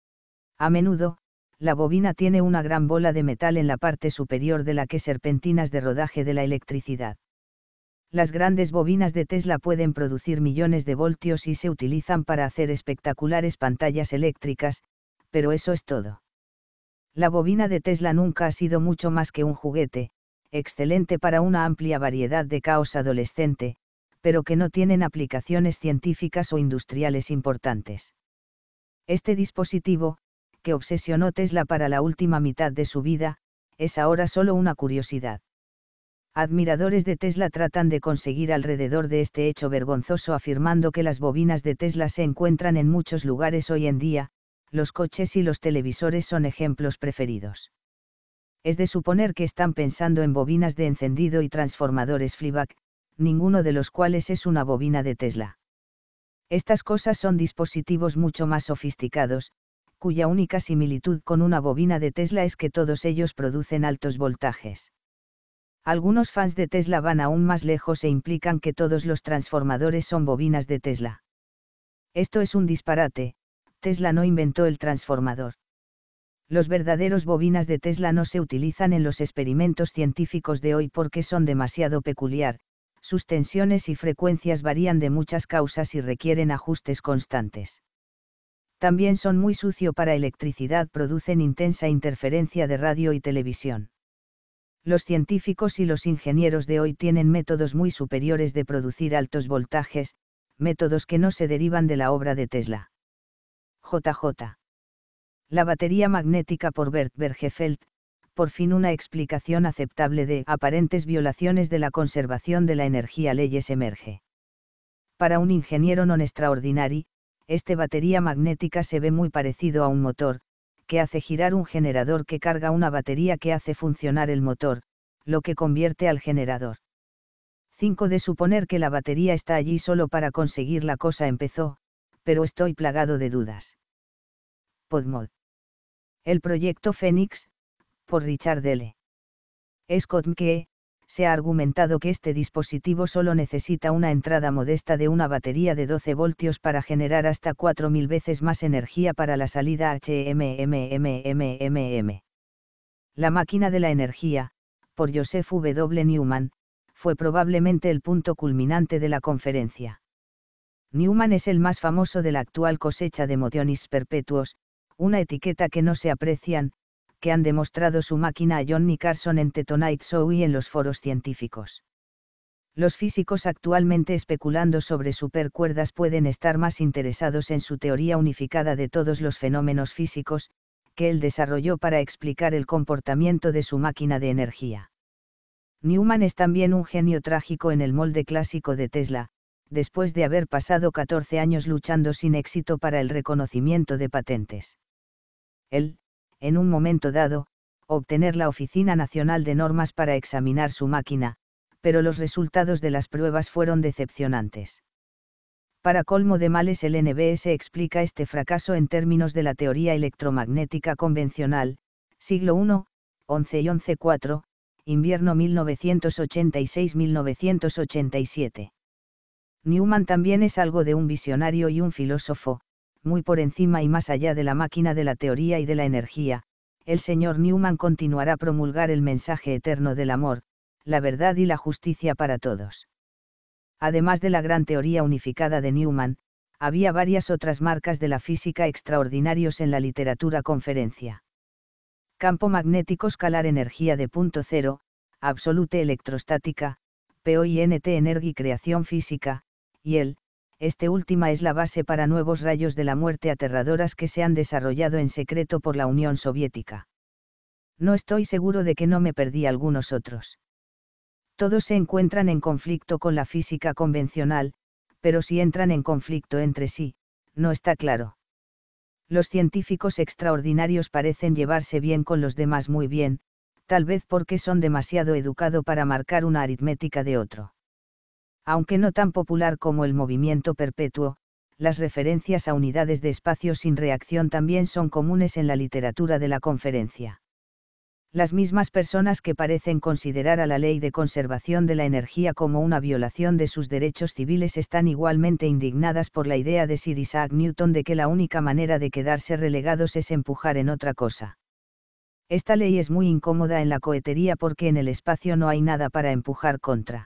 A menudo, la bobina tiene una gran bola de metal en la parte superior de la que serpentinas de rodaje de la electricidad. Las grandes bobinas de Tesla pueden producir millones de voltios y se utilizan para hacer espectaculares pantallas eléctricas, pero eso es todo. La bobina de Tesla nunca ha sido mucho más que un juguete, excelente para una amplia variedad de caos adolescente, pero que no tienen aplicaciones científicas o industriales importantes. Este dispositivo, que obsesionó Tesla para la última mitad de su vida, es ahora solo una curiosidad. Admiradores de Tesla tratan de conseguir alrededor de este hecho vergonzoso afirmando que las bobinas de Tesla se encuentran en muchos lugares hoy en día, los coches y los televisores son ejemplos preferidos. Es de suponer que están pensando en bobinas de encendido y transformadores Flyback, ninguno de los cuales es una bobina de Tesla. Estas cosas son dispositivos mucho más sofisticados, cuya única similitud con una bobina de Tesla es que todos ellos producen altos voltajes. Algunos fans de Tesla van aún más lejos e implican que todos los transformadores son bobinas de Tesla. Esto es un disparate, Tesla no inventó el transformador. Los verdaderos bobinas de Tesla no se utilizan en los experimentos científicos de hoy porque son demasiado peculiar, sus tensiones y frecuencias varían de muchas causas y requieren ajustes constantes. También son muy sucio para electricidad, producen intensa interferencia de radio y televisión. Los científicos y los ingenieros de hoy tienen métodos muy superiores de producir altos voltajes, métodos que no se derivan de la obra de Tesla. JJ. La batería magnética por Bert Bergefeld, por fin una explicación aceptable de aparentes violaciones de la conservación de la energía leyes emerge. Para un ingeniero non extraordinari, este batería magnética se ve muy parecido a un motor, que hace girar un generador que carga una batería que hace funcionar el motor, lo que convierte al generador. 5 de suponer que la batería está allí solo para conseguir la cosa empezó, pero estoy plagado de dudas. Podmod. El proyecto Fénix, por Richard L. Scott que, se ha argumentado que este dispositivo solo necesita una entrada modesta de una batería de 12 voltios para generar hasta 4000 veces más energía para la salida HMMMMMM. La máquina de la energía, por Joseph W. Newman, fue probablemente el punto culminante de la conferencia. Newman es el más famoso de la actual cosecha de motionis perpetuos, una etiqueta que no se aprecian, que han demostrado su máquina a Johnny Carson en The Tonight Show y en los foros científicos. Los físicos actualmente especulando sobre supercuerdas pueden estar más interesados en su teoría unificada de todos los fenómenos físicos, que él desarrolló para explicar el comportamiento de su máquina de energía. Newman es también un genio trágico en el molde clásico de Tesla, después de haber pasado 14 años luchando sin éxito para el reconocimiento de patentes. Él, en un momento dado, obtener la Oficina Nacional de Normas para examinar su máquina, pero los resultados de las pruebas fueron decepcionantes. Para colmo de males, el NBS explica este fracaso en términos de la teoría electromagnética convencional, siglo I, 11 y 11-4, invierno 1986-1987. Newman también es algo de un visionario y un filósofo, muy por encima y más allá de la máquina de la teoría y de la energía. El señor Newman continuará a promulgar el mensaje eterno del amor, la verdad y la justicia para todos. Además de la gran teoría unificada de Newman, había varias otras marcas de la física extraordinarios en la literatura conferencia. Campo magnético escalar, energía de punto cero, absolute electrostática, POINT energía, creación física, y este última es la base para nuevos rayos de la muerte aterradoras que se han desarrollado en secreto por la Unión Soviética. No estoy seguro de que no me perdí algunos otros. Todos se encuentran en conflicto con la física convencional, pero si entran en conflicto entre sí, no está claro. Los científicos extraordinarios parecen llevarse bien con los demás muy bien, tal vez porque son demasiado educados para marcar una aritmética de otro. Aunque no tan popular como el movimiento perpetuo, las referencias a unidades de espacio sin reacción también son comunes en la literatura de la conferencia. Las mismas personas que parecen considerar a la ley de conservación de la energía como una violación de sus derechos civiles están igualmente indignadas por la idea de Sir Isaac Newton de que la única manera de quedarse relegados es empujar en otra cosa. Esta ley es muy incómoda en la cohetería porque en el espacio no hay nada para empujar contra.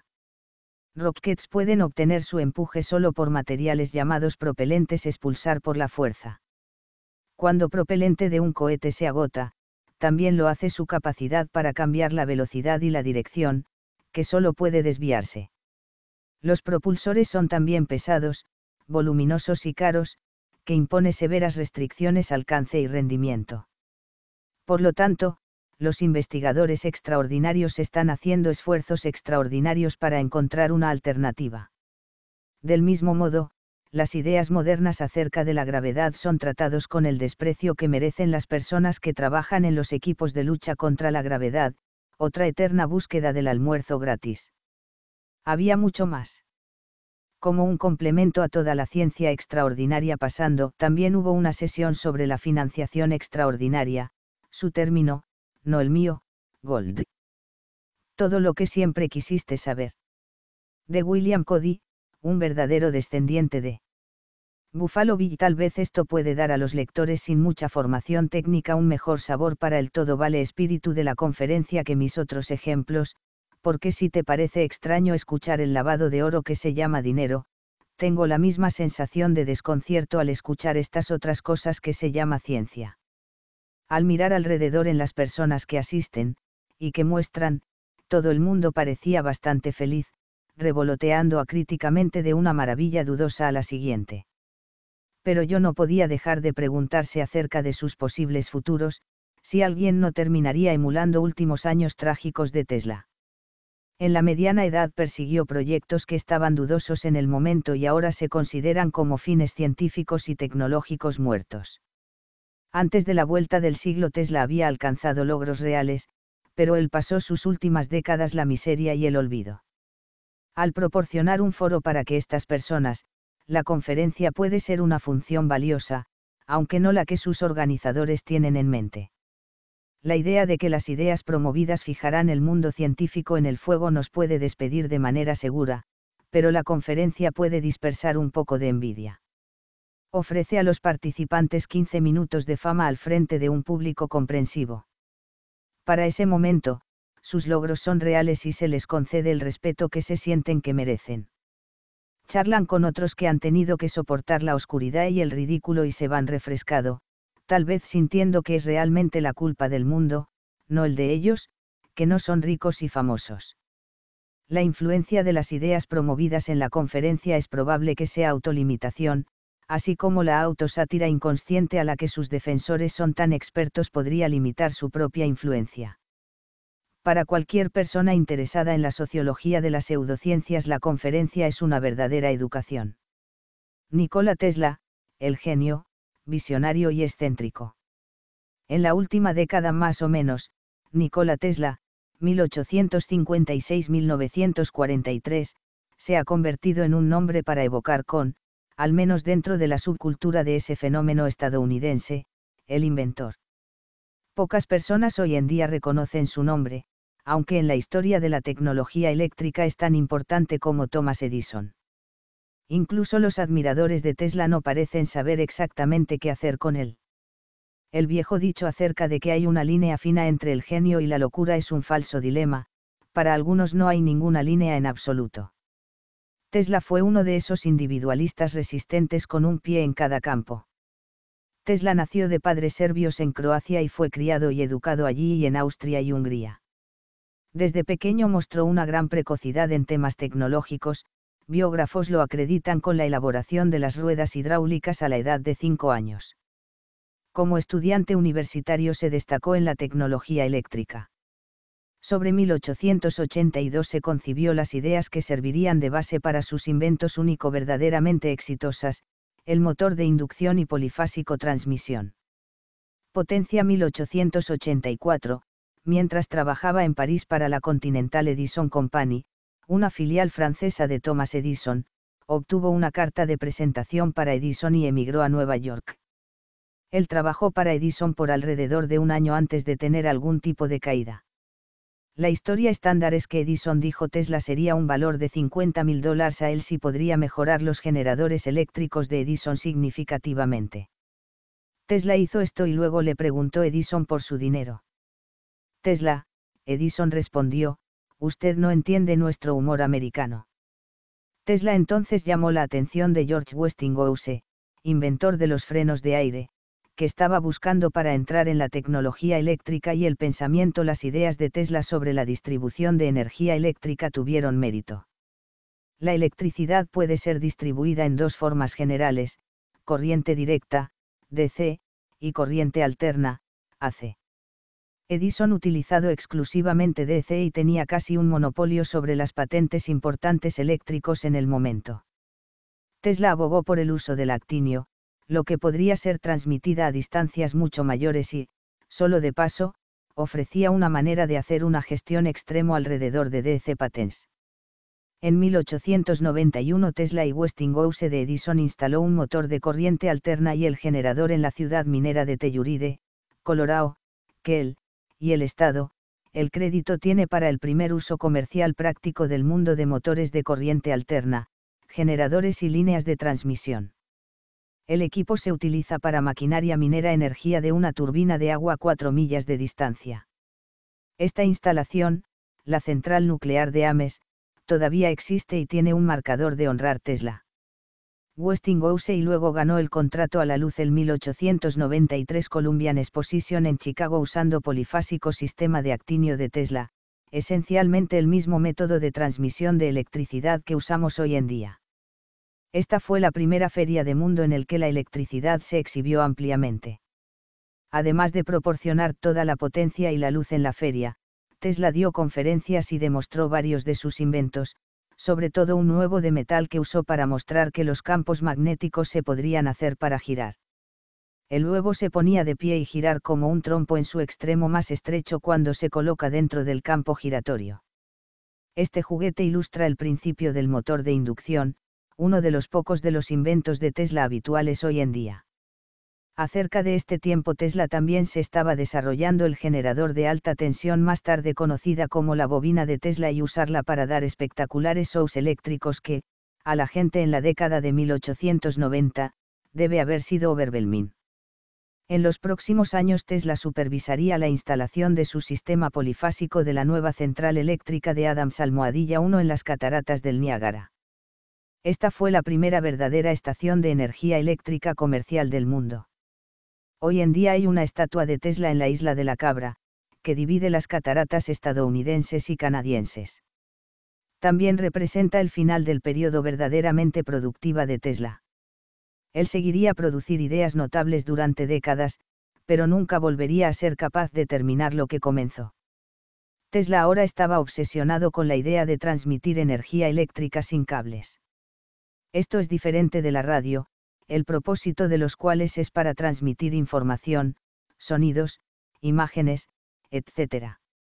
Rockets pueden obtener su empuje solo por materiales llamados propelentes expulsar por la fuerza. Cuando propelente de un cohete se agota, también lo hace su capacidad para cambiar la velocidad y la dirección, que solo puede desviarse. Los propulsores son también pesados, voluminosos y caros, que impone severas restricciones al alcance y rendimiento. Por lo tanto, los investigadores extraordinarios están haciendo esfuerzos extraordinarios para encontrar una alternativa. Del mismo modo, las ideas modernas acerca de la gravedad son tratados con el desprecio que merecen las personas que trabajan en los equipos de lucha contra la gravedad, otra eterna búsqueda del almuerzo gratis. Había mucho más. Como un complemento a toda la ciencia extraordinaria pasando, también hubo una sesión sobre la financiación extraordinaria, su término, no el mío, Gold. Todo lo que siempre quisiste saber. De William Cody, un verdadero descendiente de Buffalo Bill. Tal vez esto puede dar a los lectores sin mucha formación técnica un mejor sabor para el todo vale espíritu de la conferencia que mis otros ejemplos, porque si te parece extraño escuchar el lavado de oro que se llama dinero, tengo la misma sensación de desconcierto al escuchar estas otras cosas que se llama ciencia. Al mirar alrededor en las personas que asisten, y que muestran, todo el mundo parecía bastante feliz, revoloteando acríticamente de una maravilla dudosa a la siguiente. Pero yo no podía dejar de preguntarse acerca de sus posibles futuros, si alguien no terminaría emulando últimos años trágicos de Tesla. En la mediana edad persiguió proyectos que estaban dudosos en el momento y ahora se consideran como fines científicos y tecnológicos muertos. Antes de la vuelta del siglo Tesla había alcanzado logros reales, pero él pasó sus últimas décadas la miseria y el olvido. Al proporcionar un foro para que estas personas, la conferencia puede ser una función valiosa, aunque no la que sus organizadores tienen en mente. La idea de que las ideas promovidas fijarán el mundo científico en el fuego nos puede despedir de manera segura, pero la conferencia puede dispersar un poco de envidia. Ofrece a los participantes 15 minutos de fama al frente de un público comprensivo. Para ese momento, sus logros son reales y se les concede el respeto que se sienten que merecen. Charlan con otros que han tenido que soportar la oscuridad y el ridículo y se van refrescado, tal vez sintiendo que es realmente la culpa del mundo, no el de ellos, que no son ricos y famosos. La influencia de las ideas promovidas en la conferencia es probable que sea autolimitación, así como la autosátira inconsciente a la que sus defensores son tan expertos podría limitar su propia influencia. Para cualquier persona interesada en la sociología de las pseudociencias, la conferencia es una verdadera educación. Nikola Tesla, el genio, visionario y excéntrico. En la última década más o menos, Nikola Tesla, 1856-1943, se ha convertido en un nombre para evocar al menos dentro de la subcultura de ese fenómeno estadounidense, el inventor. Pocas personas hoy en día reconocen su nombre, aunque en la historia de la tecnología eléctrica es tan importante como Thomas Edison. Incluso los admiradores de Tesla no parecen saber exactamente qué hacer con él. El viejo dicho acerca de que hay una línea fina entre el genio y la locura es un falso dilema, para algunos no hay ninguna línea en absoluto. Tesla fue uno de esos individualistas resistentes con un pie en cada campo. Tesla nació de padres serbios en Croacia y fue criado y educado allí y en Austria y Hungría. Desde pequeño mostró una gran precocidad en temas tecnológicos, biógrafos lo acreditan con la elaboración de las ruedas hidráulicas a la edad de 5 años. Como estudiante universitario se destacó en la tecnología eléctrica. Sobre 1882 se concibió las ideas que servirían de base para sus inventos único verdaderamente exitosas, el motor de inducción y polifásico transmisión. Potencia 1884. Mientras trabajaba en París para la Continental Edison Company, una filial francesa de Thomas Edison, obtuvo una carta de presentación para Edison y emigró a Nueva York. Él trabajó para Edison por alrededor de un año antes de tener algún tipo de caída. La historia estándar es que Edison dijo Tesla sería un valor de $50.000 a él si podría mejorar los generadores eléctricos de Edison significativamente. Tesla hizo esto y luego le preguntó Edison por su dinero. Tesla, Edison respondió, usted no entiende nuestro humor americano. Tesla entonces llamó la atención de George Westinghouse, inventor de los frenos de aire, que estaba buscando para entrar en la tecnología eléctrica y el pensamiento. Las ideas de Tesla sobre la distribución de energía eléctrica tuvieron mérito. La electricidad puede ser distribuida en dos formas generales, corriente directa, DC, y corriente alterna, AC. Edison utilizado exclusivamente DC y tenía casi un monopolio sobre las patentes importantes eléctricos en el momento. Tesla abogó por el uso del actinio, lo que podría ser transmitida a distancias mucho mayores y, solo de paso, ofrecía una manera de hacer una gestión extremo alrededor de DC patents. En 1891 Tesla y Westinghouse de Edison instaló un motor de corriente alterna y el generador en la ciudad minera de Telluride, Colorado, que él, y el Estado, el crédito tiene para el primer uso comercial práctico del mundo de motores de corriente alterna, generadores y líneas de transmisión. El equipo se utiliza para maquinaria minera energía de una turbina de agua a 4 millas de distancia. Esta instalación, la central nuclear de Ames, todavía existe y tiene un marcador de honrar Tesla. Westinghouse y luego ganó el contrato a la luz el 1893 Columbian Exposition en Chicago usando polifásico sistema de actinio de Tesla, esencialmente el mismo método de transmisión de electricidad que usamos hoy en día. Esta fue la primera feria de mundo en el que la electricidad se exhibió ampliamente. Además de proporcionar toda la potencia y la luz en la feria, Tesla dio conferencias y demostró varios de sus inventos, sobre todo un nuevo de metal que usó para mostrar que los campos magnéticos se podrían hacer para girar. El huevo se ponía de pie y girar como un trompo en su extremo más estrecho cuando se coloca dentro del campo giratorio. Este juguete ilustra el principio del motor de inducción, uno de los pocos de los inventos de Tesla habituales hoy en día. Acerca de este tiempo Tesla también se estaba desarrollando el generador de alta tensión más tarde conocida como la bobina de Tesla y usarla para dar espectaculares shows eléctricos que, a la gente en la década de 1890, debe haber sido overwhelming. En los próximos años Tesla supervisaría la instalación de su sistema polifásico de la nueva central eléctrica de Adams Almohadilla 1 en las cataratas del Niágara. Esta fue la primera verdadera estación de energía eléctrica comercial del mundo. Hoy en día hay una estatua de Tesla en la isla de la Cabra, que divide las cataratas estadounidenses y canadienses. También representa el final del periodo verdaderamente productiva de Tesla. Él seguiría a producir ideas notables durante décadas, pero nunca volvería a ser capaz de terminar lo que comenzó. Tesla ahora estaba obsesionado con la idea de transmitir energía eléctrica sin cables. Esto es diferente de la radio, el propósito de los cuales es para transmitir información, sonidos, imágenes, etc.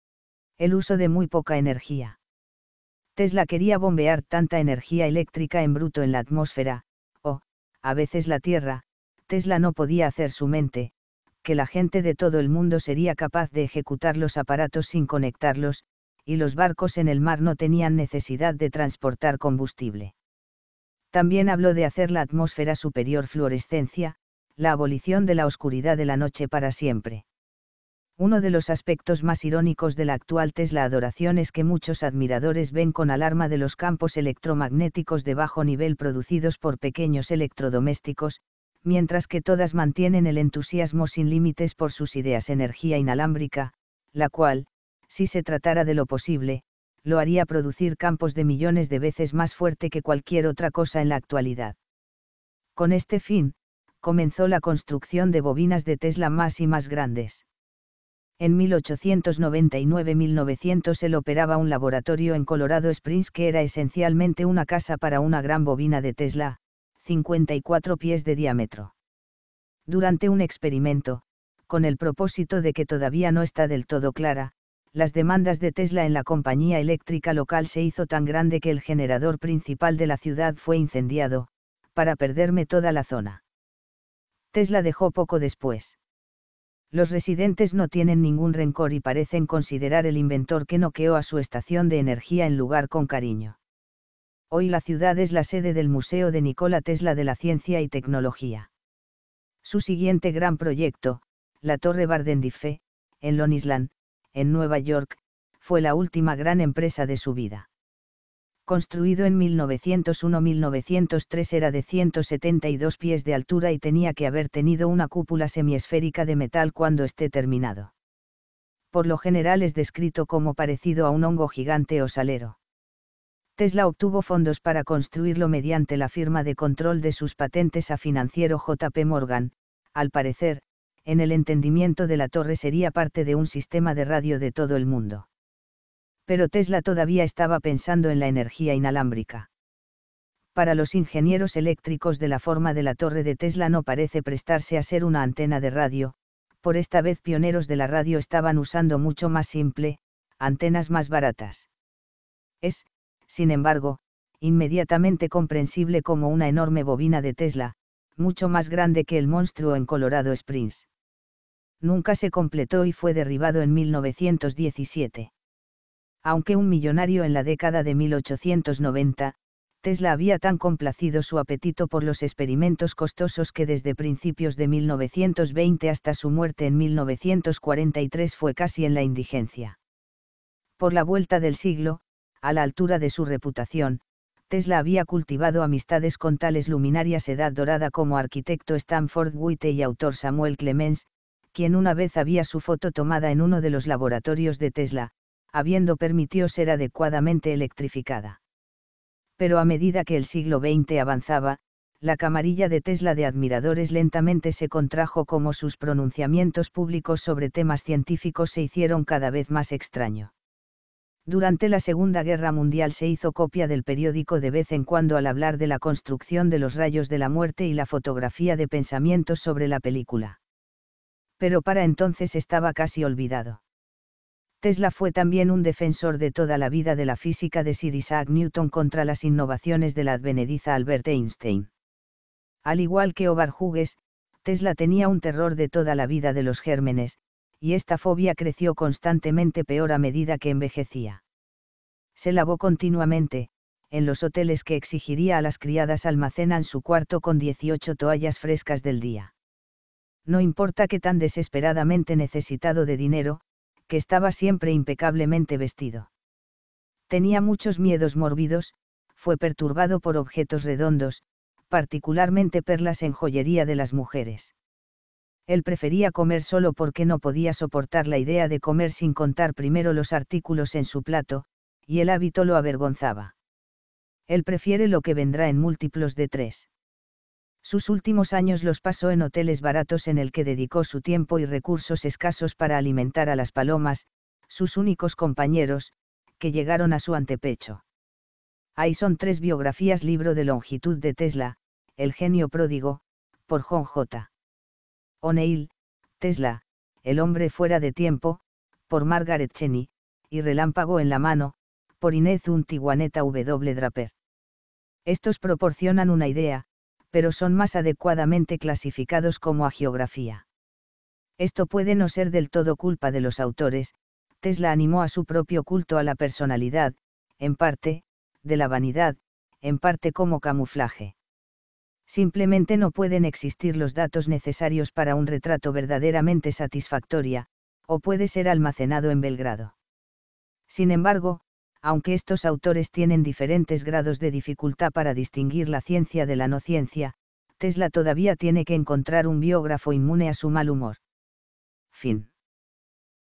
El uso de muy poca energía. Tesla quería bombear tanta energía eléctrica en bruto en la atmósfera, o, a veces la Tierra, Tesla no podía hacer su mente, que la gente de todo el mundo sería capaz de ejecutar los aparatos sin conectarlos, y los barcos en el mar no tenían necesidad de transportar combustible. También habló de hacer la atmósfera superior fluorescencia, la abolición de la oscuridad de la noche para siempre. Uno de los aspectos más irónicos de la actual Tesla adoración es que muchos admiradores ven con alarma de los campos electromagnéticos de bajo nivel producidos por pequeños electrodomésticos, mientras que todas mantienen el entusiasmo sin límites por sus ideas energía inalámbrica, la cual, si se tratara de lo posible, lo haría producir campos de millones de veces más fuerte que cualquier otra cosa en la actualidad. Con este fin, comenzó la construcción de bobinas de Tesla más y más grandes. En 1899-1900 él operaba un laboratorio en Colorado Springs que era esencialmente una casa para una gran bobina de Tesla, 54 pies de diámetro. Durante un experimento, con el propósito de que todavía no está del todo clara, las demandas de Tesla en la compañía eléctrica local se hizo tan grande que el generador principal de la ciudad fue incendiado, para perderme toda la zona. Tesla dejó poco después. Los residentes no tienen ningún rencor y parecen considerar el inventor que noqueó a su estación de energía en lugar con cariño. Hoy la ciudad es la sede del Museo de Nikola Tesla de la Ciencia y Tecnología. Su siguiente gran proyecto, la Torre Bardendiffe, en Long Island, en Nueva York, fue la última gran empresa de su vida. Construido en 1901-1903 era de 172 pies de altura y tenía que haber tenido una cúpula semiesférica de metal cuando esté terminado. Por lo general es descrito como parecido a un hongo gigante o salero. Tesla obtuvo fondos para construirlo mediante la firma de control de sus patentes a financiero JP Morgan, al parecer, en el entendimiento de la torre sería parte de un sistema de radio de todo el mundo. Pero Tesla todavía estaba pensando en la energía inalámbrica. Para los ingenieros eléctricos de la forma de la torre de Tesla no parece prestarse a ser una antena de radio, por esta vez pioneros de la radio estaban usando mucho más simple, antenas más baratas. Es, sin embargo, inmediatamente comprensible como una enorme bobina de Tesla, mucho más grande que el monstruo en Colorado Springs. Nunca se completó y fue derribado en 1917. Aunque un millonario en la década de 1890, Tesla había tan complacido su apetito por los experimentos costosos que desde principios de 1920 hasta su muerte en 1943 fue casi en la indigencia. Por la vuelta del siglo, a la altura de su reputación, Tesla había cultivado amistades con tales luminarias edad dorada como arquitecto Stanford White y autor Samuel Clemens, quien una vez había su foto tomada en uno de los laboratorios de Tesla, habiendo permitido ser adecuadamente electrificada. Pero a medida que el siglo XX avanzaba, la camarilla de Tesla de admiradores lentamente se contrajo como sus pronunciamientos públicos sobre temas científicos se hicieron cada vez más extraño. Durante la Segunda Guerra Mundial se hizo copia del periódico de vez en cuando al hablar de la construcción de los rayos de la muerte y la fotografía de pensamientos sobre la película. Pero para entonces estaba casi olvidado. Tesla fue también un defensor de toda la vida de la física de Sir Isaac Newton contra las innovaciones del advenediza Albert Einstein. Al igual que Howard Hughes, Tesla tenía un terror de toda la vida de los gérmenes, y esta fobia creció constantemente peor a medida que envejecía. Se lavó continuamente, en los hoteles que exigiría a las criadas almacenan su cuarto con 18 toallas frescas del día. No importa que tan desesperadamente necesitado de dinero, que estaba siempre impecablemente vestido. Tenía muchos miedos mórbidos, fue perturbado por objetos redondos, particularmente perlas en joyería de las mujeres. Él prefería comer solo porque no podía soportar la idea de comer sin contar primero los artículos en su plato, y el hábito lo avergonzaba. Él prefiere lo que vendrá en múltiplos de 3. Sus últimos años los pasó en hoteles baratos en el que dedicó su tiempo y recursos escasos para alimentar a las palomas, sus únicos compañeros, que llegaron a su antepecho. Ahí son 3 biografías. Libro de longitud de Tesla, El genio pródigo, por John J. O'Neill, Tesla, El hombre fuera de tiempo, por Margaret Cheney, y Relámpago en la mano, por Inez Untiwaneta W. Draper. Estos proporcionan una idea, pero son más adecuadamente clasificados como hagiografía. Esto puede no ser del todo culpa de los autores. Tesla animó a su propio culto a la personalidad, en parte, de la vanidad, en parte como camuflaje. Simplemente no pueden existir los datos necesarios para un retrato verdaderamente satisfactoria, o puede ser almacenado en Belgrado. Sin embargo, aunque estos autores tienen diferentes grados de dificultad para distinguir la ciencia de la no ciencia, Tesla todavía tiene que encontrar un biógrafo inmune a su mal humor. Fin.